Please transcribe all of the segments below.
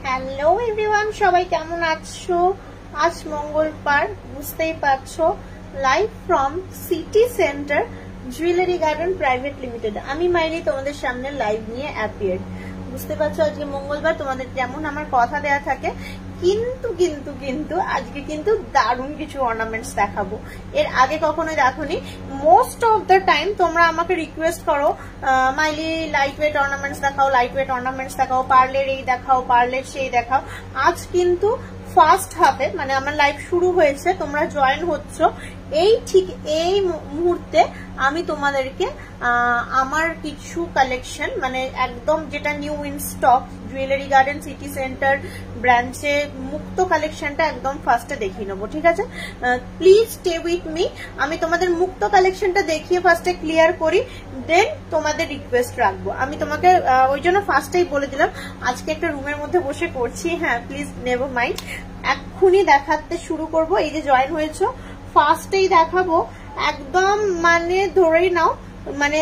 Hello everyone, সবাই কেমন আছো? আজ মঙ্গলবার, বুঝতেই পারছো, live from city centre jewellery garden private limited. আমি মাইলি তোমাদের সামনে লাইভ নিয়ে অ্যাপিয়ার্ড। বুঝতে পারছো আজকে মঙ্গলবার, তোমাদের যেমন আমার কথা দেয়া থাকে, কিন্তু কিন্তু কিন্তু আজকে কিন্তু দারুণ কিছু অর্নামেন্টস দেখাবো। এর আগে কখনোই দেখোনি। মোস্ট অফ দ্য টাইম তোমরা আমাকে রিকোয়েস্ট করো, মাইলি লাইট ওয়েট অর্নামেন্টস দেখাও, লাইট ওয়েট অর্নামেন্টস দেখাও, পার্লের এই দেখাও, পার্লের সেই দেখাও। আজ কিন্তু ফার্স্ট হাফে, মানে আমার লাইভ শুরু হয়েছে, তোমরা জয়েন হচ্ছ, এই ঠিক এই মুহূর্তে আমি তোমাদেরকে আমার কিছু কালেকশন, মানে একদম যেটা new in stock jewellery garden city centre ব্রাঞ্চে মুক্ত কালেকশনটা একদম ফার্স্টে দেখিয়ে নেবো, ঠিক আছে? Please stay with me. আমি তোমাদের মুক্ত কালেকশনটা দেখিয়ে ফার্স্টে ক্লিয়ার করি, দেন তোমাদের রিকোয়েস্ট রাখবো। আমি তোমাকে ওই জন্য ফার্স্টেই বলে দিলাম আজকে একটা রুমের মধ্যে বসে করছি। হ্যাঁ, প্লিজ নেভার মাইন্ড। এক্ষুনি দেখাতে শুরু করব। এই যে জয়েন হয়েছ, ফার্স্টেই দেখাবো একদম, মানে ধরেই নাও, মানে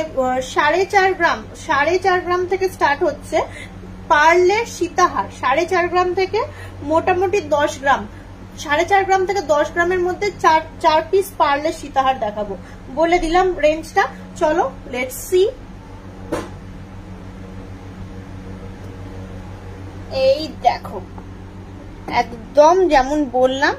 4.5 গ্রাম থেকে স্টার্ট হচ্ছে পার্লের সীতাহার। 4.5 গ্রাম থেকে মোটামুটি 10 গ্রাম, 4.5 গ্রাম থেকে 10 গ্রামের মধ্যে 4 পিস পার্লের সীতাহার দেখাবো। বলে দিলাম রেঞ্জটা। চলো লেটস সি। এই দেখো, একদম যেমন বললাম,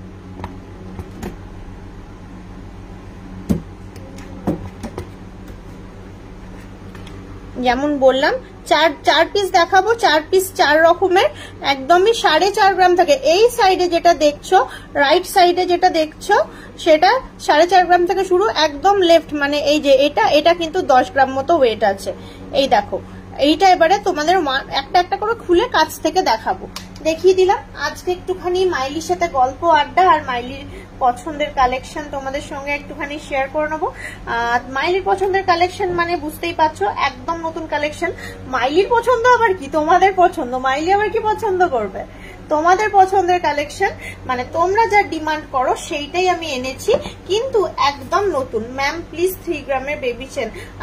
চার পিস দেখাবো, 4 পিস 4 রকমের, একদমই 4.5 গ্রাম থেকে। এই সাইডে যেটা দেখছো, রাইট সাইডে যেটা দেখছো, সেটা 4.5 গ্রাম থেকে শুরু, একদম লেফট, মানে এই যে এটা কিন্তু 10 গ্রাম মতো ওয়েট আছে। এই দেখো, এইটা এবারে তোমাদের একটা একটা করে খুলে কাছ থেকে দেখাবো, দেখিয়ে দিলাম। আজকে একটুখানি মাইলির সাথে গল্প আড্ডা আর মাইলির পছন্দের কালেকশন তোমাদের সঙ্গে একটুখানি শেয়ার করে নেবো। মাইলির পছন্দের কালেকশন মানে বুঝতেই পারছো, একদম নতুন কালেকশন। মাইলির পছন্দ আবার কি, তোমাদের পছন্দ, মাইলি আবার কি পছন্দ করবে? তোমাদের পছন্দের কালেকশন, মানে তোমরা যা ডিমান্ড করো সেইটাই আমি এনেছি, কিন্তু একদম নতুন। ম্যাম প্লিজ 3 গ্রামের বেবি চেন।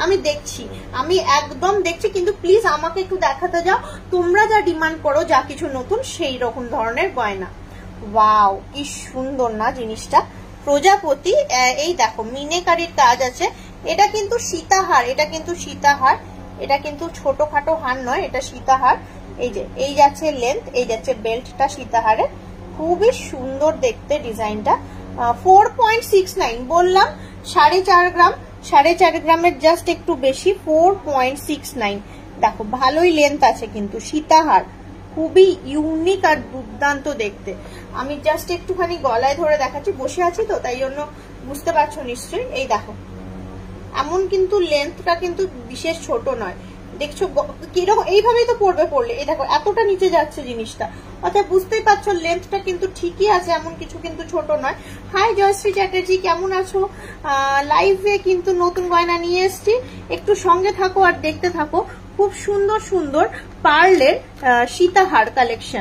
আমি একদম দেখছি, কিন্তু প্লিজ আমাকে একটু দেখাতে যাও তোমরা যা ডিমান্ড করো, যা কিছু নতুন সেই রকম ধরনের গয়না। ওয়াও, কি সুন্দর না জিনিসটা! প্রজাপতি, এই দেখো মিনেকারির কাজ আছে। এটা কিন্তু সীতাহার, এটা কিন্তু ছোটখাটো হার নয়, এটা সীতাহার। এই যাচ্ছে লেন্থ, এই যাচ্ছে বেল্টটা সীতাহারের, খুবই সুন্দর দেখতে ডিজাইনটা। 4.69 বললাম, 4.5 গ্রাম, 4.5 গ্রামের জাস্ট একটু বেশি, 4.69। দেখো ভালোই লেন্থ আছে, কিন্তু সীতাহার খুবই ইউনিক আর দুর্দান্ত দেখতে। আমি জাস্ট একটুখানি গলায় ধরে দেখাচ্ছি, বসে আছি তো তাই জন্য বুঝতে পারছো নিশ্চয়ই। এই দেখো, এমন কিন্তু লেন্থটা কিন্তু বিশেষ ছোট নয়, দেখছো কিরকম, এইভাবেই তো পড়লে। এই দেখো এতটা নিচে যাচ্ছে জিনিসটা, অর্থাৎ বুঝতেই পারছো লেন্থটা কিন্তু ঠিকই আছে, এমন কিছু কিন্তু ছোট নয়। হাই জয়শ্রী চ্যাটার্জি, কেমন আছো? লাইভে কিন্তু নতুন গয়না নিয়ে এসছি, একটু সঙ্গে থাকো আর দেখতে থাকো। খুব সুন্দর সুন্দর পার্লের সীতাহার কালেকশন।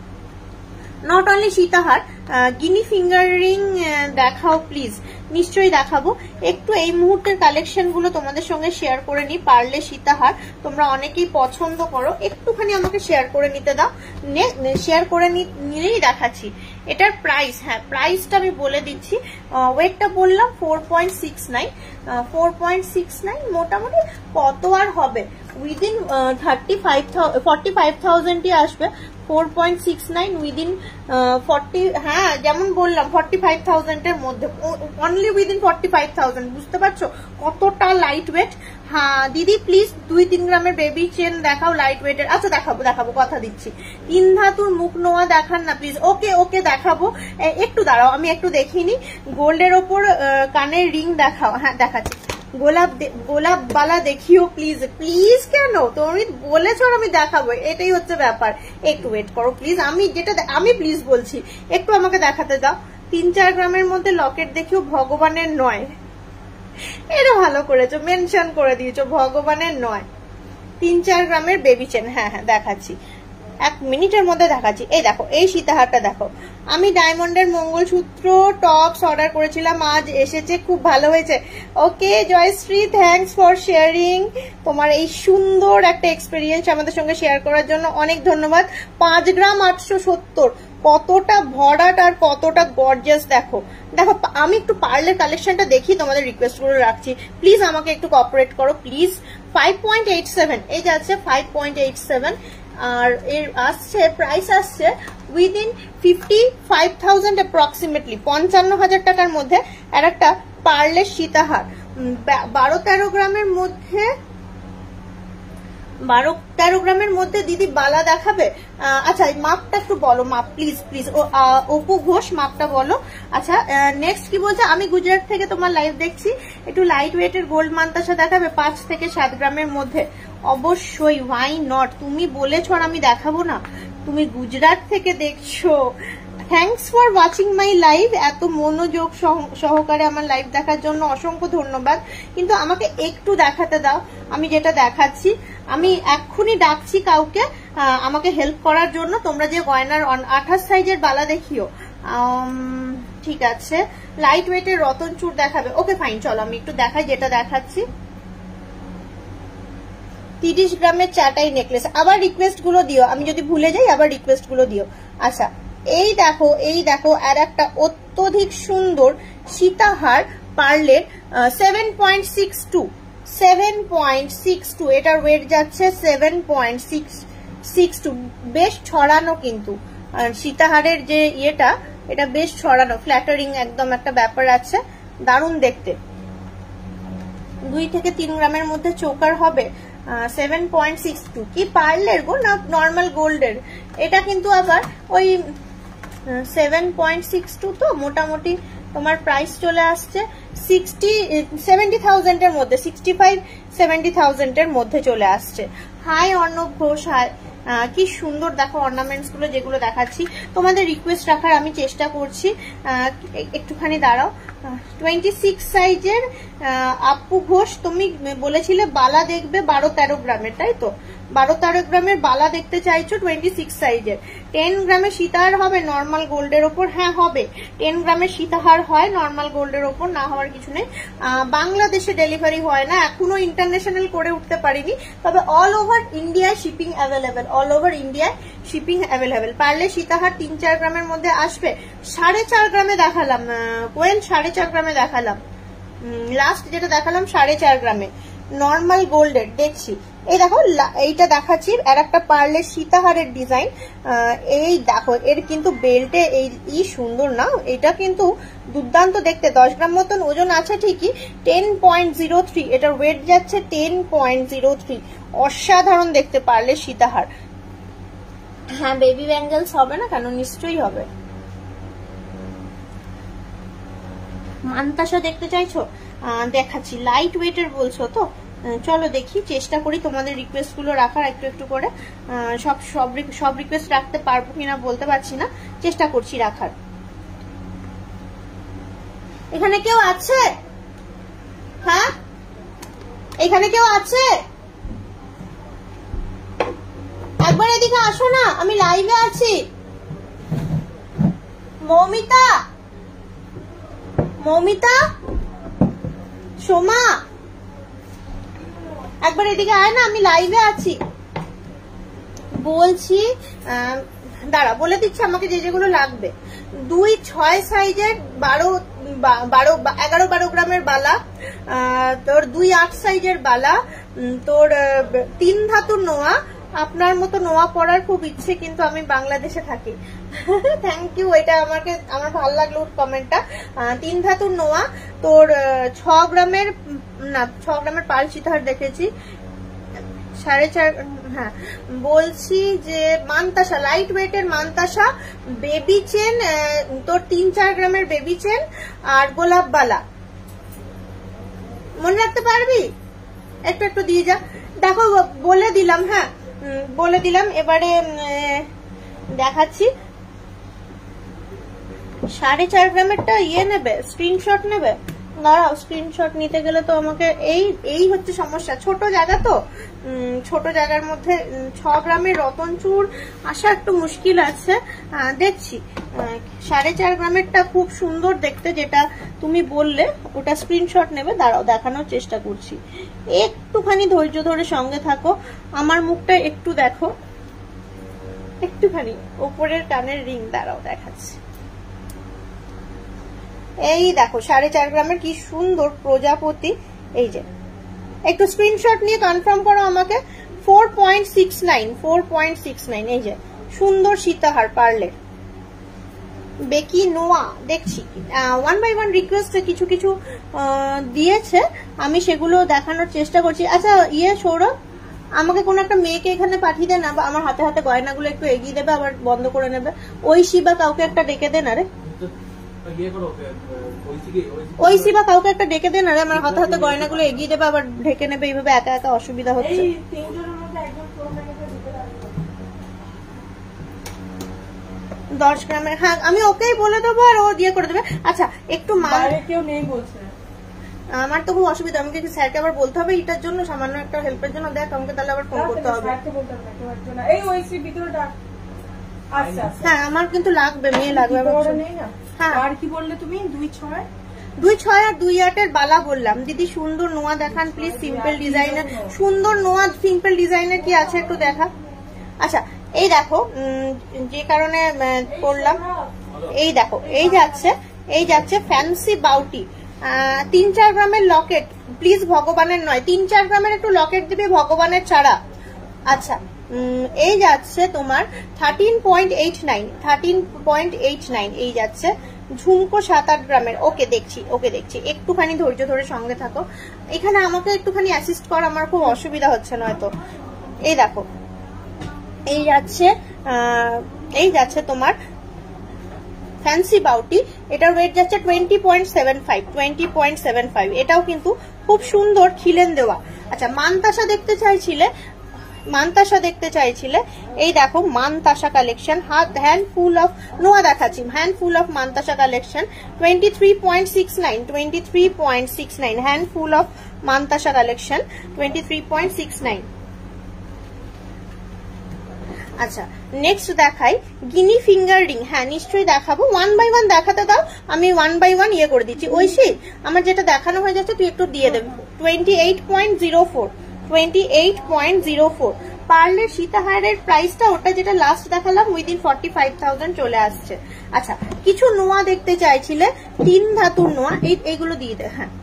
নট অনলি সীতাহার, গিনি ফিঙ্গার রিং দেখাও প্লিজ। নিশ্চয়ই দেখাবো। একটু এই মুহূর্তের কালেকশন গুলো তোমাদের সঙ্গে শেয়ার করে নি। পার্লে সীতাহার তোমরা অনেকেই পছন্দ করো, একটুখানি আমাকে শেয়ার করে নিতে দাও, শেয়ার করে নিলেই দেখাচ্ছি। এটার প্রাইস, হ্যাঁ প্রাইসটা আমি বলে দিচ্ছি। ওয়েটটা বললাম 4.69, মোটামুটি কত আর হবে, উইদিন 45,000 আসবে। 4.69 উইদিন 40, হ্যাঁ যেমন বললাম 45,000 এর মধ্যে, অনলি উইদিন 45,000। বুঝতে পারছো কতটা লাইট ওয়েট? হ্যাঁ দিদি প্লিজ 2-3 গ্রামের বেবি চেন দেখাও লাইট ওয়েটের। আচ্ছা দেখাবো, কথা দিচ্ছি। 3 ধাতুর মুখ নোয়া দেখান না প্লিজ। ওকে দেখাবো, একটু দাঁড়াও, আমি একটু দেখিনি। গোল্ডের ওপর কানের রিং দেখাও। হ্যাঁ দেখাচ্ছি। গোলাপ বালা দেখিও প্লিজ। কেন তুমি বলেছো আর আমি দেখাবো, এটাই হচ্ছে ব্যাপার। একটু ওয়েট করো প্লিজ, আমি প্লিজ বলছি, একটু আমাকে দেখাতে দাও। 3-4 গ্রামের মধ্যে লকেট দেখিও, ভগবানের নয়। এটা ভালো করেছো, মেনশন করে দিয়েছো, ভগবানের নয়। 3-4 গ্রামের বেবি চেন, হ্যাঁ দেখাচ্ছি, 1 মিনিটের মধ্যে দেখাচ্ছি। এই দেখো, এই সীতাহারটা দেখো, আমি ডায়মন্ডের মঙ্গলসূত্র টপস অর্ডার করেছিলাম, আজ এসেছে, খুব ভালো হয়েছে। Okay Joyshree, thanks for sharing, তোমার এই সুন্দর একটা এক্সপিরিয়েন্স আমাদের সঙ্গে শেয়ার করার জন্য অনেক ধন্যবাদ। 5 গ্রাম 870, কতটা ভরাট আর কতটা গর্জিয়াস। দেখো দেখো, আমি একটু পার্লের কালেকশনটা দেখি, তোমাদের রিকোয়েস্ট করে রাখছি, প্লিজ আমাকে একটু কোঅপারেট করো প্লিজ। 5.87, এই যাচ্ছে 5.87, আর এর আসছে প্রাইস আসছে উইদিন 55,000 অ্যাপ্রক্সিমেটলি, 55,000 টাকার মধ্যে। আর একটা পার্লের সীতাহার 12-13 গ্রামের মধ্যে, 12-13 গ্রামের মধ্যে দিদি বালা দেখাবে? আচ্ছা মাপটা একটু বলো, মাপ প্লিজ প্লিজ। অপু ঘোষ মাপটা বলো। আচ্ছা নেক্সট কি বলছে, আমি গুজরাট থেকে তোমার লাইভ দেখছি, একটু লাইট ওয়েটের গোল্ড মান্তাসা দেখাবে 5 থেকে 7 গ্রামের মধ্যে? অবশ্যই, ওয়াই নট, তুমি বলেছো আর আমি দেখাবো না? তুমি গুজরাট থেকে দেখছো, thanks for watching my live, এত মনোযোগ সহকারে আমার লাইভ দেখার জন্য অসংখ্য ধন্যবাদ। কিন্তু আমাকে একটু দেখাতে দাও, আমি যেটা দেখাচ্ছি, আমি এক্ষুনি ডাকছি কাউকে আমাকে হেল্প করার জন্য। তোমরা যে গয়নার 28 সাইজের বালা দেখিও, ঠিক আছে, লাইট ওয়েটের রতন চূড় দেখাবে? ওকে ফাইন, চলো আমি একটু দেখাই যেটা দেখাচ্ছি। 30 গ্রামের চাটাই নেকলেস, আবার রিকোয়েস্ট গুলো দিও, আমি যদি ভুলে যাই আবার রিকোয়েস্ট গুলো দিও। আচ্ছা এই দেখো, এই দেখো, আর একটা অত্যধিক সুন্দর সীতাহার পার্লের 7.62, এটার ওয়েট যাচ্ছে 7.62, বেশ ছড়ানো কিন্তু সীতাহারের যে ইয়েটা, এটা বেশ ছড়ানো, ফ্ল্যাটারিং একদম একটা ব্যাপার আছে, দারুণ দেখতে। 2 থেকে 3 গ্রামের মধ্যে চোকার হবে। 7.62 কি পার্লের গো না নর্মাল গোল্ডের? এটা কিন্তু আবার ওই 7.62, তো মোটামুটি তোমার প্রাইস চলে আসছে 70,000 এর মধ্যে, 65-70,000 এর মধ্যে চলে আসছে। হাই অর্ণব ঘোষ, হাই, কি সুন্দর দেখো অর্নামেন্টস গুলো যেগুলো দেখাচ্ছি, তোমাদের রিকোয়েস্ট রাখার আমি চেষ্টা করছি, একটুখানি দাঁড়াও। 26 সাইজের আপু ঘোষ, তুমি বলেছিলে বালা দেখবে 12-13 গ্রামের, তাই তো? 12-13 গ্রামের বালা দেখতে চাইছো 26 সাইজের। 10 গ্রামের সীতাহার হবে নর্মাল গোল্ডের ওপর? হ্যাঁ হবে, 10 গ্রামের সীতাহার হয় নর্মাল গোল্ডের ওপর, না হওয়ার কিছু নেই। বাংলাদেশে ডেলিভারি হয় না, এখনো ইন্টারন্যাশনাল করে উঠতে পারিনি, তবে অল ওভার ইন্ডিয়ায় শিপিং অ্যাভেলেবেল, অল ওভার ইন্ডিয়ায় শিপিং অ্যাভেলেবেল। পারলে সীতাহার 3-4 গ্রামের মধ্যে আসবে। 4.5 গ্রামে দেখালাম কোয়েল, 4.5 গ্রামে দেখালাম, লাস্ট যেটা দেখালাম 4.5 গ্রামে নর্মাল গোল্ডের দেখছি। এই দেখো এইটা দেখাচ্ছি, আর একটা পার্লের সীতাহারের ডিজাইন, এই দেখো এর কিন্তু বেল্টে এই সুন্দর না, এটা কিন্তু দুর্দান্ত দেখতে। 10 গ্রাম মতন ওজন আছে ঠিকই, 10.03, এটার ওয়েট যাচ্ছে 10.03, অসাধারণ দেখতে পার্লের সীতাহার। হ্যাঁ বেবি ব্যাঙ্গেলস হবে না কেন, নিশ্চয়ই হবে। মান্তাসা দেখতে চাইছো? দেখাচ্ছি, লাইট ওয়েটের বলছো তো, চলো দেখি, চেষ্টা করি তোমাদের রিকোয়েস্ট গুলো রাখার একটু একটু করে। সব রিকোয়েস্ট রাখতে পারবো কিনা বলতে পারছি না, চেষ্টা করছি রাখার। এখানে কেউ আছে? হ্যাঁ এখানে কেউ আছে? একবার এদিকে আসো না, আমি লাইভে আছি। মৌমিতা, মৌমিতা, সোমা, একবার এদিকে আয় না, আমি লাইভে আছি। বলছি দাঁড়া বলে দিচ্ছি আমাকে যে যেগুলো লাগবে। 2-6 সাইজের 11-12 গ্রামের বালা, তোর 2-8 সাইজের বালা, তোর 3 ধাতুর নোয়া। আপনার মতো নোয়া পরার খুব ইচ্ছে, কিন্তু আমি বাংলাদেশে থাকি। থ্যাংক ইউ, এটা আমার ভালো লাগলো কমেন্টটা। 3 ধাতুর নোয়া, তোর 6 গ্রামের না, 6 গ্রামের পাল সীতাহার দেখেছি, 4.5। হ্যাঁ বলছি যে মান্তাসা, লাইট ওয়েটের মান্তাসা, বেবি চেন, তোর 3-4 গ্রামের বেবি চেন, আর গোলাপ বালা। মনে রাখতে পারবি? একটু একটু দিয়ে যা। দেখো বলে দিলাম, হ্যাঁ বলে দিলাম। এবারে দেখাচ্ছি, 4.5 গ্রামেরটা ইয়ে নেবে, স্ক্রিনশট নেবে, দাঁড়াও, স্ক্রিনশট নিতে গেলে তো আমাকে এই হচ্ছে সমস্যা, ছোট জায়গা তো, ছোট জায়গার মধ্যে 6 গ্রামের রতনচুর আসা একটু মুশকিল আছে। দেখছি 4.5 গ্রামেরটা খুব সুন্দর দেখতে, যেটা তুমি বললে ওটা স্ক্রিনশট নেবে। দাঁড়াও দেখানোর চেষ্টা করছি, একটুখানি ধৈর্য ধরে সঙ্গে থাকো। আমার মুখটা একটু দেখো, একটুখানি ওপরের কানের রিং, দাঁড়াও দেখাচ্ছি। এই দেখো 4.5 গ্রামের কি সুন্দর প্রজাপতি। এই যে একটু স্ক্রিনশট নিয়ে কনফার্ম করো আমাকে। 4.69 এই যে সুন্দর সীতাহার পার্লের বেকি নোয়া। দেখছি 1 by 1 রিকোয়েস্ট কিছু কিছু দিয়েছে, আমি সেগুলো দেখানোর চেষ্টা করছি। আচ্ছা সৌরভ, আমাকে কোন একটা মেয়েকে এখানে পাঠিয়ে দেন, বা আমার হাতে হাতে গয়নাগুলো একটু এগিয়ে দেবে, আবার বন্ধ করে নেবে। ঐশী বা কাউকে একটা ডেকে দেন, আরে ঐশী বা কাউকে একটা ডেকে দেন, আরে আমার হাতে হাতে গয়নাগুলো এগিয়ে দেবে, আবার ঢেকে নেবে। এইভাবে একা একা অসুবিধা হচ্ছে। 10 গ্রামের, হ্যাঁ আমি ওকেই বলে দেবো, আর ও দিয়ে করে দেবে। আচ্ছা একটু কেউ নেই বলছে, আমার তো খুব অসুবিধা, আমাকে স্যারকে আবার বলতে হবে এটার জন্য, সামান্য একটা হেল্পের জন্য। দেখ আমাকে তাহলে আবার ফোন করতে হবে। হ্যাঁ আমার কিন্তু লাগবে, মেয়ে লাগবে। হ্যাঁ আর কি বললে তুমি? 2.6 আর 2.8 বালা বললাম। দিদি সুন্দর নোয়া দেখান প্লিজ, সিম্পল ডিজাইনের। সুন্দর নোয়া সিম্পল ডিজাইনের কি আছে একটু দেখা। আচ্ছা এই দেখো, যে কারণে করলাম, এই দেখো এই যাচ্ছে ফ্যান্সি বাউটি 3-4 গ্রামের লকেট। প্লিজ ভগবানের নয়, 3-4 গ্রামের একটু লকেট দিবে, ভগবানের ছাড়া। আচ্ছা এই যাচ্ছে তোমার 13.89 এই যাচ্ছে ঝুমকো 7-8 গ্রামের। ওকে দেখছি একটুখানি ধৈর্য ধরে সঙ্গে থাকো। এখানে আমাকে একটুখানি অ্যাসিস্ট কর, আমার খুব অসুবিধা হচ্ছে নয়তো। এই দেখো এই যাচ্ছে তোমার ফ্যান্সি বাউটি, এটার ওয়েট যাচ্ছে 20.75। এটাও কিন্তু খুব সুন্দর খিলেন দেওয়া। আচ্ছা মানতাসা দেখতে চাইছিলে, এই দেখো মানতাসা কালেকশন, হ্যান্ডফুল অফ নোয়া দেখাচ্ছি, handful of Mantasha collection 23.69 handful of Mantasha collection 23.69। আচ্ছা নেক্সট দেখাই গিনি ফিঙ্গার রিং। হ্যাঁ নিশ্চয়ই দেখাবো, 1 by 1 দেখাতে দাও, আমি 1 by 1 ইয়ে করে দিচ্ছি। ঐশী আমার যেটা দেখানো হয়ে যাচ্ছে তুই একটু দিয়ে দেবে। 28.04 পার্লের সীতাহারের প্রাইসটা, ওটা যেটা লাস্ট দেখালাম উইদিন 45,000 চলে আসছে। আচ্ছা কিছু নোয়া দেখতে চাইছিলে, 3 ধাতুর নোয়া, এইগুলো দিয়ে দে। হ্যাঁ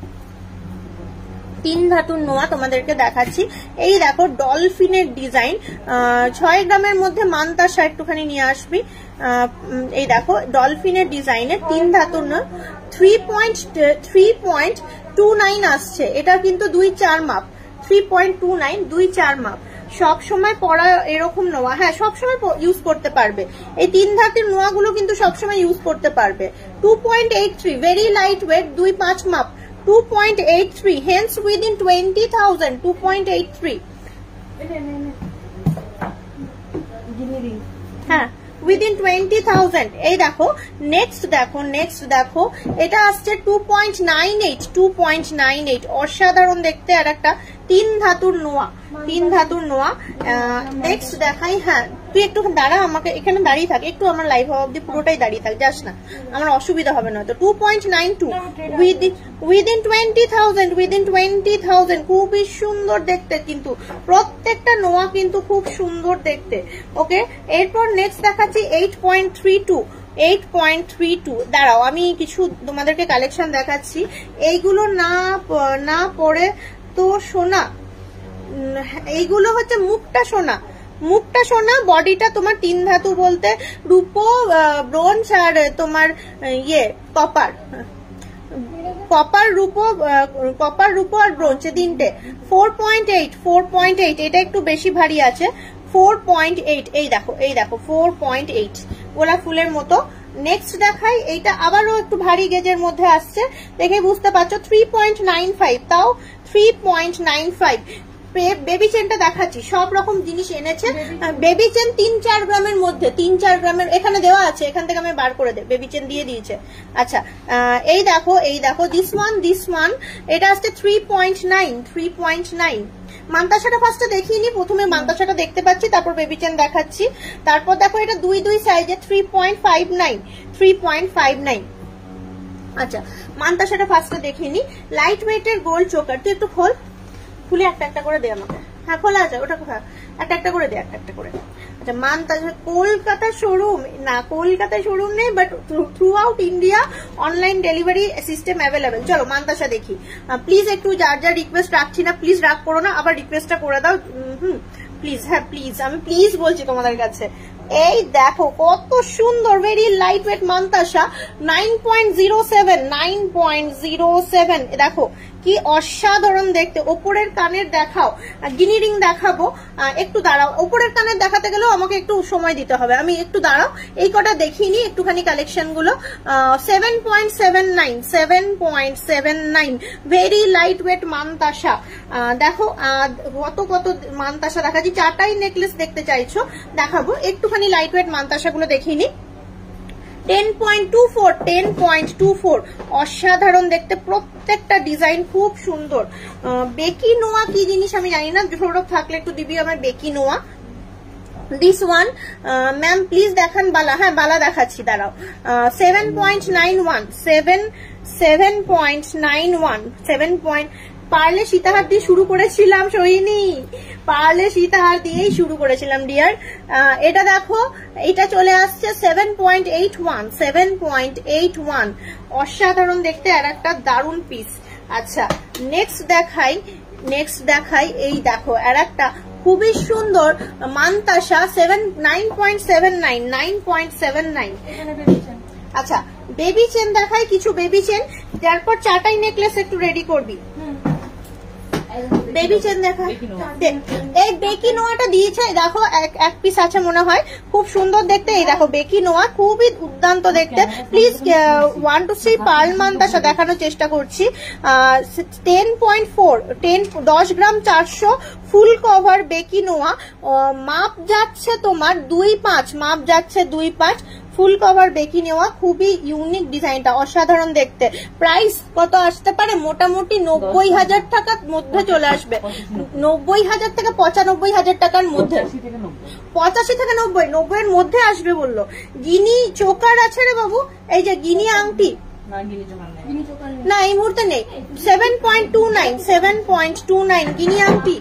3 ধাতুর নোয়া তোমাদেরকে দেখাচ্ছি। এই দেখো ডলফিনের ডিজাইন, 6 গ্রামের মধ্যে মানতাসা একটুখানি নিয়ে আসবি। এই দেখো ডলফিনের ডিজাইনে 3 ধাতুর নোয়া, 3.29 আসছে। এটা কিন্তু 2-4 মাপ, 3.29 2-4 মাপ। সব সময় পরা এরকম নোয়া, হ্যাঁ সবসময় ইউজ করতে পারবে। এই 3 ধাতুর নোয়াগুলো কিন্তু সবসময় ইউজ করতে পারবে। 2.83 ভেরি লাইট ওয়েট, 2-5 মাপ, 2.83 hence within 20,000 2.83 হ্যাঁ within 20,000। এই দেখো নেক্সট দেখো এটা আসছে 2.98 অসাধারণ দেখতে। আর একটা 3 ধাতুর নোয়া নেক্সট দেখাই। হ্যাঁ তুই একটু দাঁড়া, আমাকে এখানে দাঁড়িয়ে থাক একটু, আমার লাইভ হওয়া অব্দি পুরোটাই দাঁড়িয়ে থাক, যাস না, আমার অসুবিধা হবে না তো। 2.92 within 20,000 খুবই সুন্দর দেখতে, কিন্তু প্রত্যেকটা নোয়া কিন্তু খুব সুন্দর দেখতে। ওকে এরপর নেক্সট দেখাচ্ছি 8.32 দাঁড়াও আমি কিছু তোমাদেরকে কালেকশন দেখাচ্ছি। এইগুলো না পরে তো সোনা, এইগুলো হচ্ছে মুখটা সোনা, বডিটা তোমার 3 ধাতু বলতে রূপো, ব্রোঞ্জ আর তোমার কপার রূপো আর ব্রোঞ্জ, 3টে। 4.8 এটা একটু বেশি ভারী আছে, 4.8 এই দেখো 4.8 গোলাপ ফুলের মতো। নেক্সট দেখাই, এইটা আবারও একটু ভারী গেজের মধ্যে আসছে, দেখে বুঝতে পারছো 3.95, তাও 3.95 বেবি চেনটা দেখাচ্ছি, সব রকম জিনিস এনেছে। বেবি চেন 3-4 গ্রামের মধ্যে, 3-4 গ্রামের এখানে দেওয়া আছে, এখান থেকে আমি বার করে দেব, বেবি চেন দিয়ে দিয়েছে। আচ্ছা এই দেখো দিস ওয়ান এটা আসছে 3.9। মান্তাসাটা ফার্স্টে দেখিয়ে নি, প্রথমে মান্তাসাটা দেখতে পাচ্ছি, তারপর বেবি চেন দেখাচ্ছি। তারপর দেখো এটা 2 সাইজে 3.59। আচ্ছা মান্তাসাটা ফার্স্টে দেখিয়ে নি। লাইট ওয়েটের গোল্ড চোকার, তুই একটু খুলে একটা করে দে আমাকে। হ্যাঁ খোলা আছে, ওটা একটা করে দে, একটা করে। আচ্ছা মান্তাসা কলকাতা শোরুম না, কলকাতায় শোরুম নেই, but through India online delivery system available. চলো মান্তাসা দেখি। প্লিজ একটু যার রিকোয়েস্ট রাখছি না, প্লিজ রাগ করো না, আবার রিকোয়েস্টটা করে দাও প্লিজ। হ্যাঁ প্লিজ, আমি প্লিজ বলছি তোমাদের কাছে। এই দেখো কত সুন্দর, ভেরি লাইট ওয়েট মান্তাসা 9.07। দেখো কি অসাধারণ দেখতে। ওপরের কানের দেখাও, গিনি রিং দেখাবো, একটু দাঁড়াও। ওপরের কানের দেখাতে গেলেও আমাকে একটু সময় দিতে হবে, আমি একটু দাঁড়াও, এই কটা দেখিয়ে নি একটুখানি কালেকশন গুলো। 7.79 ভেরি লাইট ওয়েট মান্তাসা। দেখো কত মান্তাসা দেখাচ্ছি। 4টাই নেকলেস দেখতে চাইছো, দেখাবো। একটুখানি লাইট ওয়েট মান্তাসা গুলো দেখিয়ে নি। 10.24 অসাধারণ দেখতে, প্রত্যেকটা ডিজাইন খুব সুন্দর। বেকি নোয়া কি জিনিস আমি জানি না, সৌরভ থাকলে একটু দিবি আমার বেকি নোয়া। দিস ওয়ান ম্যাম প্লিজ দেখান বালা। হ্যাঁ বালা দেখাচ্ছি, দাঁড়াও। 7.91 পার্লে সীতাহার দিয়ে শুরু করেছিলাম সোহিনী, পার্লে সীতাহার দিয়েই শুরু করেছিলাম ডিয়ার। এটা দেখো, এটা চলে আসছে 7.81 অসাধারণ দেখতে, আর একটা দারুণ পিস। আচ্ছা নেক্সট দেখাই। এই দেখো আর একটা খুবই সুন্দর মান্তাসা 9.79। আচ্ছা বেবি চেন দেখাই, কিছু বেবি চেন, তারপর 4টাই নেকলেস একটু রেডি করবি। বেবি চেন দেখা, এই বেকি নোয়াটা দিয়েছে, দেখো এক পিস আছে মনে হয়, খুব সুন্দর দেখতে। এই দেখো বেকি নোয়া, খুবই দুর্দান্ত দেখতে। প্লিজ 1 to 3 পার্ল মান্তাসা দেখানোর চেষ্টা করছি। 10 গ্রাম 400 ফুল কভার বেকি নোয়া, মাপ যাচ্ছে তোমার 2.5, মাপ যাচ্ছে 2.5। ফুল কভার বেকি নেওয়া, খুবই ইউনিক ডিজাইনটা, অসাধারণ দেখতে। প্রাইস কত আসতে পারে? মোটামুটি 90,000 টাকার মধ্যে চলে আসবে। 90,000 থেকে 95,000 টাকার মধ্যে, 85 থেকে 90 এর মধ্যে আসবে বললো। গিনি চোকার আছে রে বাবু, এই যে গিনি আংটি না এই মুহূর্তে নেই। 7.29 গিনি আংটি।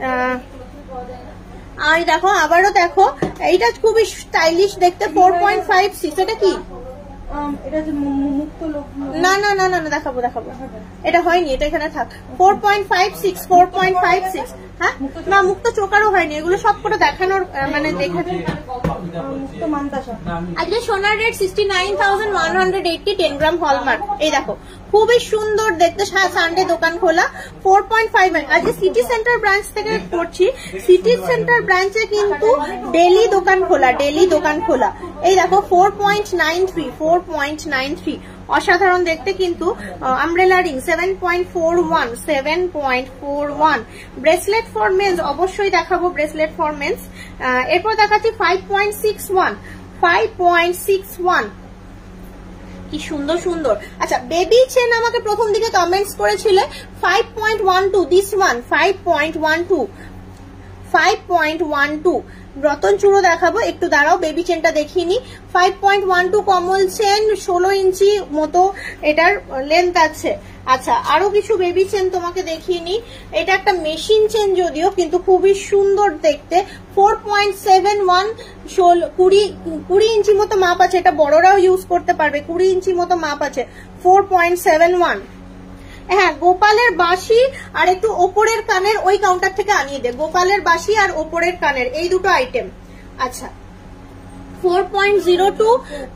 আর দেখো আবারও দেখো, এইটা খুবই স্টাইলিশ দেখতে, 4.56। এটা কি? না দেখাবো, এটা হয়নি, এটা এখানে থাক। 4.56। হ্যাঁ না মুক্ত চোকারও হয়নি, এগুলো সব করে দেখানোর মানে দেখে। আজকে সোনার রেট 69,180, 10 গ্রাম হলমার্ক। এই দেখো খুবই সুন্দর দেখতে, সানডে দোকান খোলা। 4.5। আজকে সিটি সেন্টার ব্রাঞ্চ থেকে করছি, সিটি সেন্টার ব্রাঞ্চে কিন্তু ডেলি দোকান খোলা। এই দেখো 4.93 অসাধারণ দেখতে কিন্তু। Umbrella ring 7.41। Bracelet for men's অবশ্যই দেখাবো, ব্রেসলেট ফর মেন্স। এরপর দেখাচ্ছি 5.61। কি সুন্দর। আচ্ছা বেবি চেন আমাকে প্রথম দিকে কমেন্টস করেছিলে 5.12। This one 5.12। রতন চূড়ো দেখাবো, একটু দাঁড়াও, বেবি চেনটা দেখিনি। 5.12 কমল চেন, 16 ইঞ্চি মতো এটার লেন্থ আছে। আচ্ছা আরো কিছু বেবি চেন তোমাকে দেখিয়ে নি। এটা একটা মেশিন চেন যদিও, কিন্তু খুবই সুন্দর দেখতে। 4.71, 20 ইঞ্চি মতো মাপ আছে, এটা বড়রাও ইউজ করতে পারবে, 20 ইঞ্চি মতো মাপ আছে। 4.71। হ্যাঁ গোপালের বাঁশি আর একটু ওপরের কানের ওই কাউন্টার থেকে আনিয়ে দে, গোপালের বাঁশি আর ওপরের কানের এই দুটো আইটেম। আচ্ছা 4.02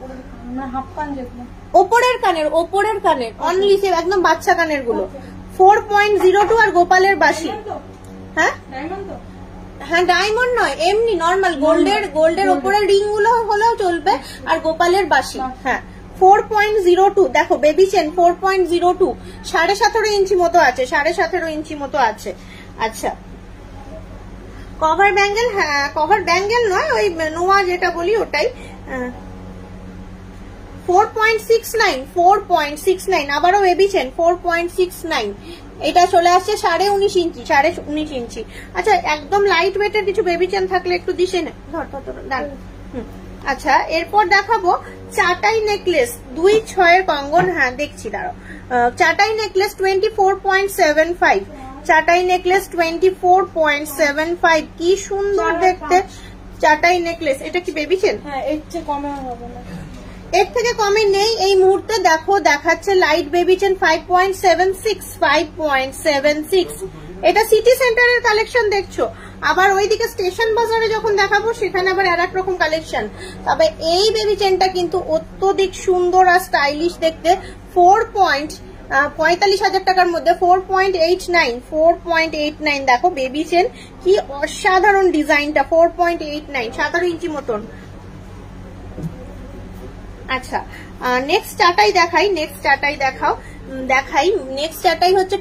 ওপরের কানের অনলি, একদম বাচ্চা কানের গুলো। 4.02 আর গোপালের বাঁশি। হ্যাঁ ডায়মন্ড নয়, এমনি নর্মাল গোল্ডের ওপরের রিং গুলো হলেও চলবে, আর গোপালের বাঁশি। হ্যাঁ 4.02 দেখো বেবি চেন 4.02, 17.5 ইঞ্চি মতো আছে, 17.5 ইঞ্চি মতো আছে। আচ্ছা কভার ব্যাঙ্গেল, হ্যাঁ কভার ব্যাঙ্গেল নয়, ওই নোয়া যেটা বলি ওটাই। 4.69 আবারও বেবি চেন 4.69। এটা চলে আসছে 19.5 ইঞ্চি, 19.5 ইঞ্চি। আচ্ছা একদম লাইট ওয়েটের কিছু বেবি চেন থাকলে একটু দিশে না। আচ্ছা এরপর দেখাবো চাটাই নেকলেস, 2.6 কঙ্গন। হ্যাঁ দেখছি, দাঁড়াও। চাটাই নেকলেস 24.75, চাটাই নেকলেস 24.75। কি সুন্দর দেখতে চাটাই নেকলেস। এটা কি বেবি চেন? হ্যাঁ এর চেয়ে কমে হবে না, এর থেকে কমে নেই এই মুহূর্তে। দেখো দেখাচ্ছে লাইট বেবি চেন 5.76। এটা সিটি সেন্টারের কালেকশন দেখছো। আবার ওইদিকে স্টেশন বাজারে যখন দেখাবো সেখানে আবার আর এক রকম কালেকশন। তবে এই বেবি চেনটা কিন্তু অত্যধিক সুন্দর আর স্টাইলিশ দেখতে। 45,000 টাকার মধ্যে 4.89 দেখো বেবি চেন, কি অসাধারণ ডিজাইনটা। 4.89, 17 ইঞ্চি মতন। আচ্ছা নেক্সট চাটাই দেখাই, নেক্সট চাটাই দেখাই। নেক্সট চাটাই হচ্ছে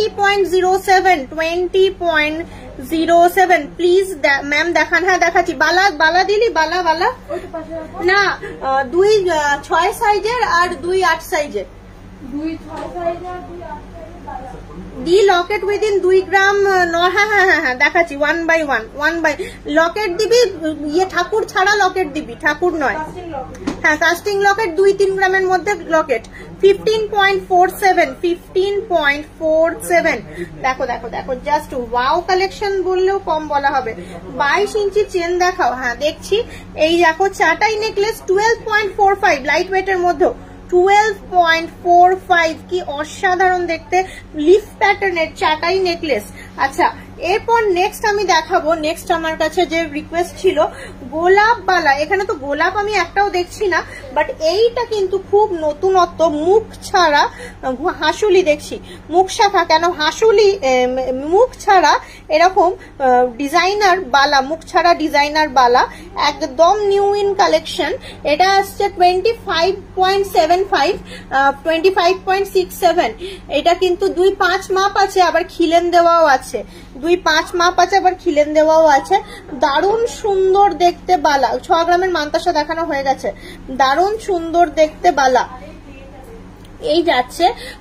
20.07 প্লিজ ম্যাম দেখান। হ্যাঁ দেখাচ্ছি। বালা দিলি, বালা না 2.6 সাইজের আর 2.8 সাইজের। 2.6 সাইজের ডি লকেট উইদিন 2 গ্রাম। হ্যাঁ দেখাচ্ছি। 1 বাই 1 লকেট দিবি, ইয়ে ঠাকুর ছাড়া লকেট দিবি, ঠাকুর নয়। হ্যাঁ কাস্টিং লকেট 2-3 গ্রামের মধ্যে লকেট। 15.47 দেখো জাস্ট ওয়াও কালেকশন বললেও কম বলা হবে। 22 ইঞ্চি চেন দেখাও। হ্যাঁ দেখছি। এই দেখো চাটাই নেকলেস 12.45 লাইট ওয়েটের মধ্যে 12.45। কি অসাধারণ দেখতে লিফ প্যাটার্নের চাটাই নেকলেস। আচ্ছা এরপর নেক্সট আমি দেখাবো, নেক্সট আমার কাছে যে রিকোয়েস্ট ছিল গোলাপ বালা। এখানে তো গোলাপ আমি একটাও দেখছি না, বাট এইটা কিন্তু খুব নতুনত্ব। মুখ ছাড়া হাসুলি দেখছি, মুখ শাখা কেন হাসুলি, মুখ ছাড়া এরকম ডিজাইনার বালা, মুখ ছাড়া ডিজাইনার বালা, একদম নিউ ইন কালেকশন। এটা আসছে 25.75, 25.67। এটা কিন্তু 2.5 মাপ আছে, আবার খিলেন দেওয়াও আছে। 2.5 মাপ আছে, আবার খিলেন দেওয়াও আছে। দারুণ সুন্দর দেখতে বালা। 6 গ্রামের মান্তাসা দেখানো হয়ে গেছে। দারুণ সুন্দর দেখতে বালা। এই যাচ্ছে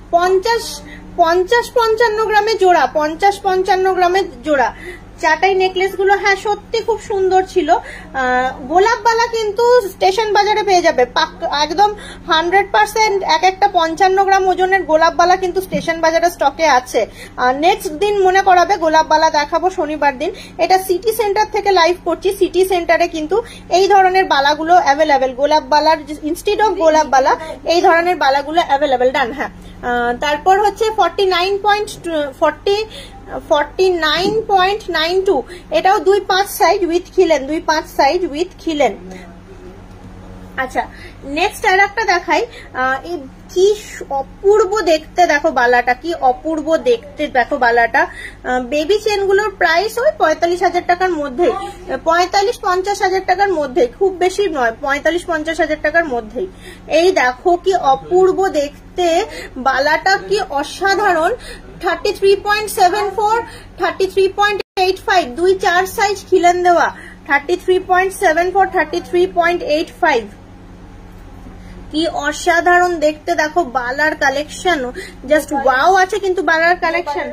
50-55 গ্রামে জোড়া, 50-55 গ্রামের জোড়া চাটাই নেকলেস গুলো। হ্যাঁ সত্যি খুব সুন্দর ছিল। গোলাপ বালা কিন্তু স্টেশন বাজারে পেয়ে যাবে একদম 100%। একটা 55 গ্রাম ওজনের গোলাপ বালা কিন্তু স্টেশন বাজারে স্টকে আছে। নেক্সট দিন মনে করাবে গোলাপ বালা দেখাবো, শনিবার দিন। এটা সিটি সেন্টার থেকে লাইভ করছি। সিটি সেন্টারে কিন্তু এই ধরনের বালাগুলো অ্যাভেলেবেল। গোলাপ বালার ইনস্টিড অফ গোলাপ বালা এই ধরনের বালাগুলো অ্যাভেলেবেল। ডান। হ্যাঁ তারপর হচ্ছে 49.92। এটাও 2.5 সাইজ উইথ খিলেন, 2.5 সাইজ উইথ খিলেন। আচ্ছা নেক্সট আর একটা দেখাই। কি অপূর্ব দেখতে দেখো বালাটা, কি অপূর্ব দেখতে দেখো বালাটা। বেবি চেন গুলোর প্রাইস ওই 45,000 টাকার মধ্যেই, 45-50,000 টাকার মধ্যেই, খুব বেশি নয়, 45-50,000 টাকার মধ্যেই। এই দেখো কি অপূর্ব দেখতে বালাটা, কি অসাধারণ। 33.74, 33.85, 2-4 সাইজ খিলেন দেওয়া। 33.74, 33.85। কি অসাধারণ দেখতে দেখো বালার কালেকশন, জাস্ট ওয়াও আছে কিন্তু বালার কালেকশন।